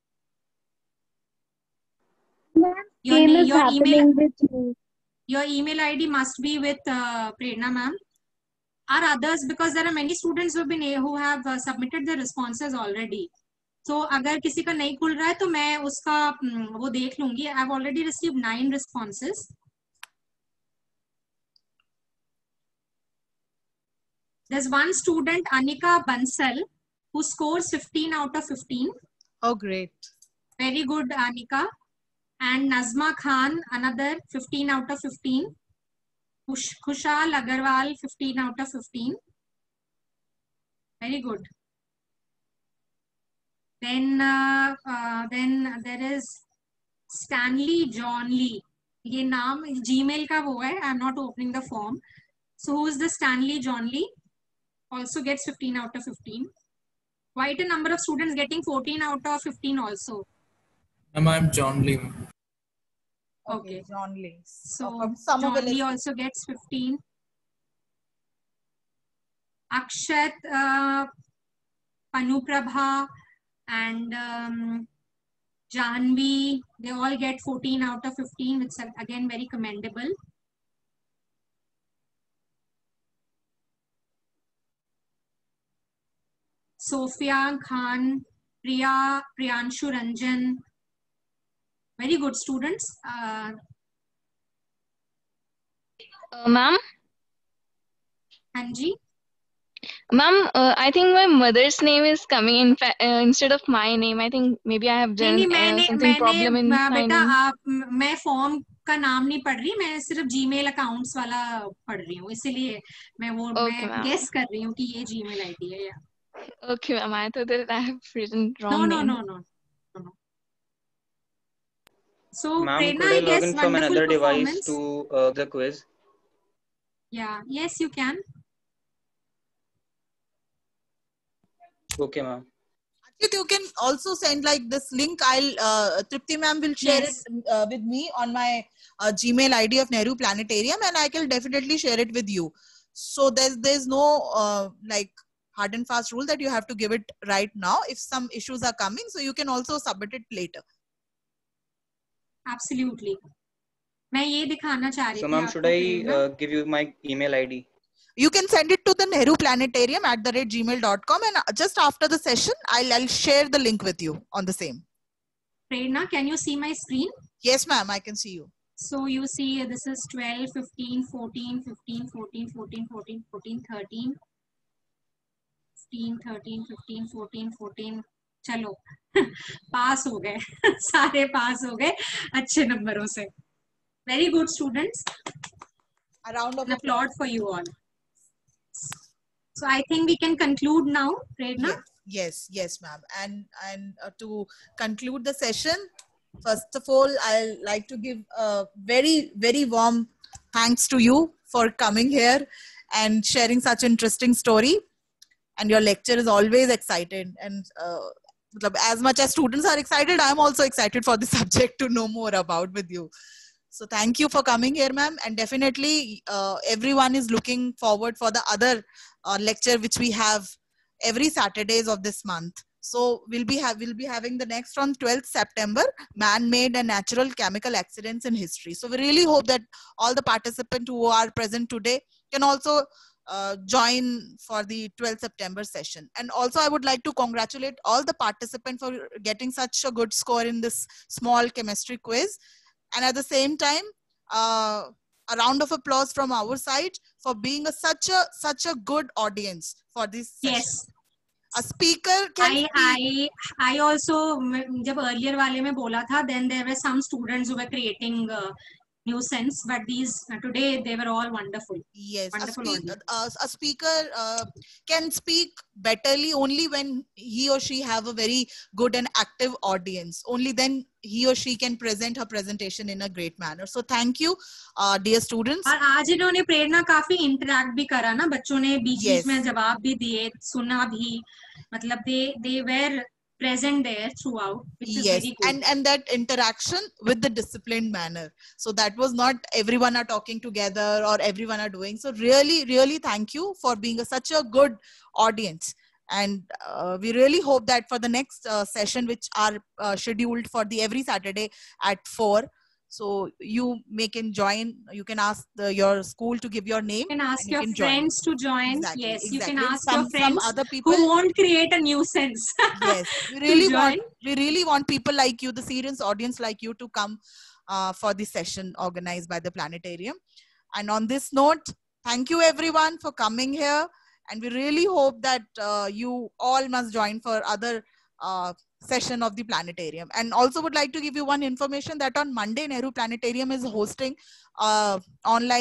Your email ID must be with Prerna ma'am. Are others, because there are many students who have submitted their responses already. So अगर किसी का नहीं खुल रहा है तो मैं उसका वो देख लूंगी. I've already received 9 responses. There's one student, Anika Bansal, who scores 15 out of 15. Oh, great. Very good, Anika. And Nazma Khan, another 15 out of 15. Kushal Agarwal, 15 out of 15. Very good. Then there is Stanley John Lee. ये नाम Gmail का वो है. I'm not opening the form. So who is the Stanley John Lee? Also gets 15 out of 15. Quite a number of students getting 14 out of 15 also. I'm John Lee. Okay. John Lee. So John Lee also gets 15. Akshat, Panuprabha, and Janvi, they all get 14 out of 15, which is again very commendable. Sophia Khan, Priyanshu Ranjan, very good students. Ma'am? Anji? Ma'am, I think my mother's name is coming in instead of my name. I think maybe I have done something problem in signing. बेटा मैं form का नाम नहीं पढ़ रही, मैं सिर्फ Gmail accounts वाला पढ़ रही हूँ, इसीलिए मैं गेस कर रही हूँ कि ये जीमेल आईडी है या. Okay, ma'am. I thought that I have written wrong name. No. So Ma'am, could I log in from another device to the quiz? Yeah. Yes, you can. Okay, ma'am. You can also send like this link. Tripti ma'am will share it with me on my Gmail ID of Nehru Planetarium, and I can definitely share it with you. So there's no like hard and fast rule that you have to give it right now. If some issues are coming, so you can also submit it later. Absolutely. मैं ये दिखाना चाह रही थी. So ma'am, should I give you my email ID? You can send it to the Nehru Planetarium @gmail.com, and just after the session, I'll share the link with you on the same. Prerna, can you see my screen? Yes, ma'am, I can see you. So you see this is 12, 15, 14, 15, 14, 14, 14, 14, 13, 15, 13, 15, 14, 14. चलो पास हो गए सारे पास हो गए अच्छे नंबरों से. Very good students. A round of applause for you all. So I think we can conclude now, Prerna. Yes, ma'am. And to conclude the session, first of all, I'd like to give a very, very warm thanks to you for coming here and sharing such interesting story. And your lecture is always excited. And as much as students are excited, I'm also excited for the subject to know more about with you. So thank you for coming here, ma'am. And definitely everyone is looking forward for the other lecture which we have every Saturdays of this month. So we'll be having the next on 12th September, man-made and natural chemical accidents in history. So we really hope that all the participants who are present today can also join for the 12th September session. And also I would like to congratulate all the participants for getting such a good score in this small chemistry quiz. And at the same time, a round of applause from our side for being such a good audience for this session. Yes. A speaker can I also, जब earlier वाले में बोला था, then there were some students who were creating nuisance, but these today they were all wonderful. Yes, wonderful a speaker can speak betterly only when he or she have a very good and active audience. Only then he or she can present her presentation in a great manner. So thank you, dear students. और आज इन्होंने प्रेरणा काफी interact भी करा ना, बच्चों ने बीच-बीच में जवाब भी दिए, सुना भी, मतलब they were present there throughout, which is very good. And that interaction with the disciplined manner. So that was not everyone are talking together or everyone are doing. So really, really thank you for being such a good audience. And we really hope that for the next session, which are scheduled for every Saturday at 4. So you can join. You can ask your school to give your name. You can ask your friends to join. Exactly, yes, exactly. You can ask some your friends other people who won't create a nuisance. Yes, we really want people like you, the serious audience like you, to come for the session organized by the planetarium. And on this note, thank you everyone for coming here. And we really hope that you all must join for other session of the planetarium. And also would like to give you one information that on Monday, Nehru Planetarium is hosting online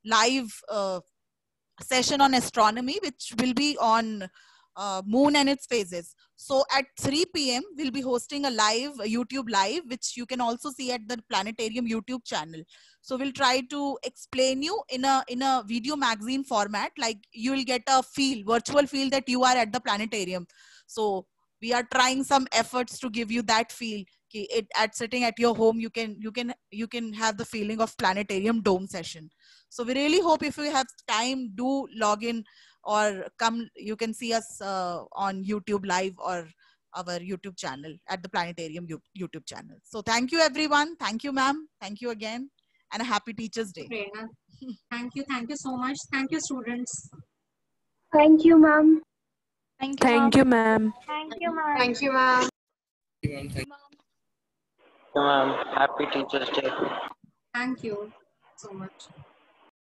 live session on astronomy, which will be on moon and its phases. So at 3 p.m. we'll be hosting a live YouTube live, which you can also see at the Planetarium YouTube channel. So we'll try to explain you in a video magazine format, like you will get a virtual feel that you are at the planetarium. So we are trying some efforts to give you that feel. At sitting at your home, you can have the feeling of planetarium dome session. So we really hope if you have time, do log in or come. You can see us on YouTube live or our YouTube channel at the Planetarium YouTube channel. So thank you everyone. Thank you, ma'am. Thank you again, and a happy Teachers' Day. Thank you so much. Thank you, students. Thank you, ma'am. Thank you, ma'am. Thank you, ma'am. Thank you, ma'am. Thank you, ma'am. Happy Teachers' Day. Thank you so much.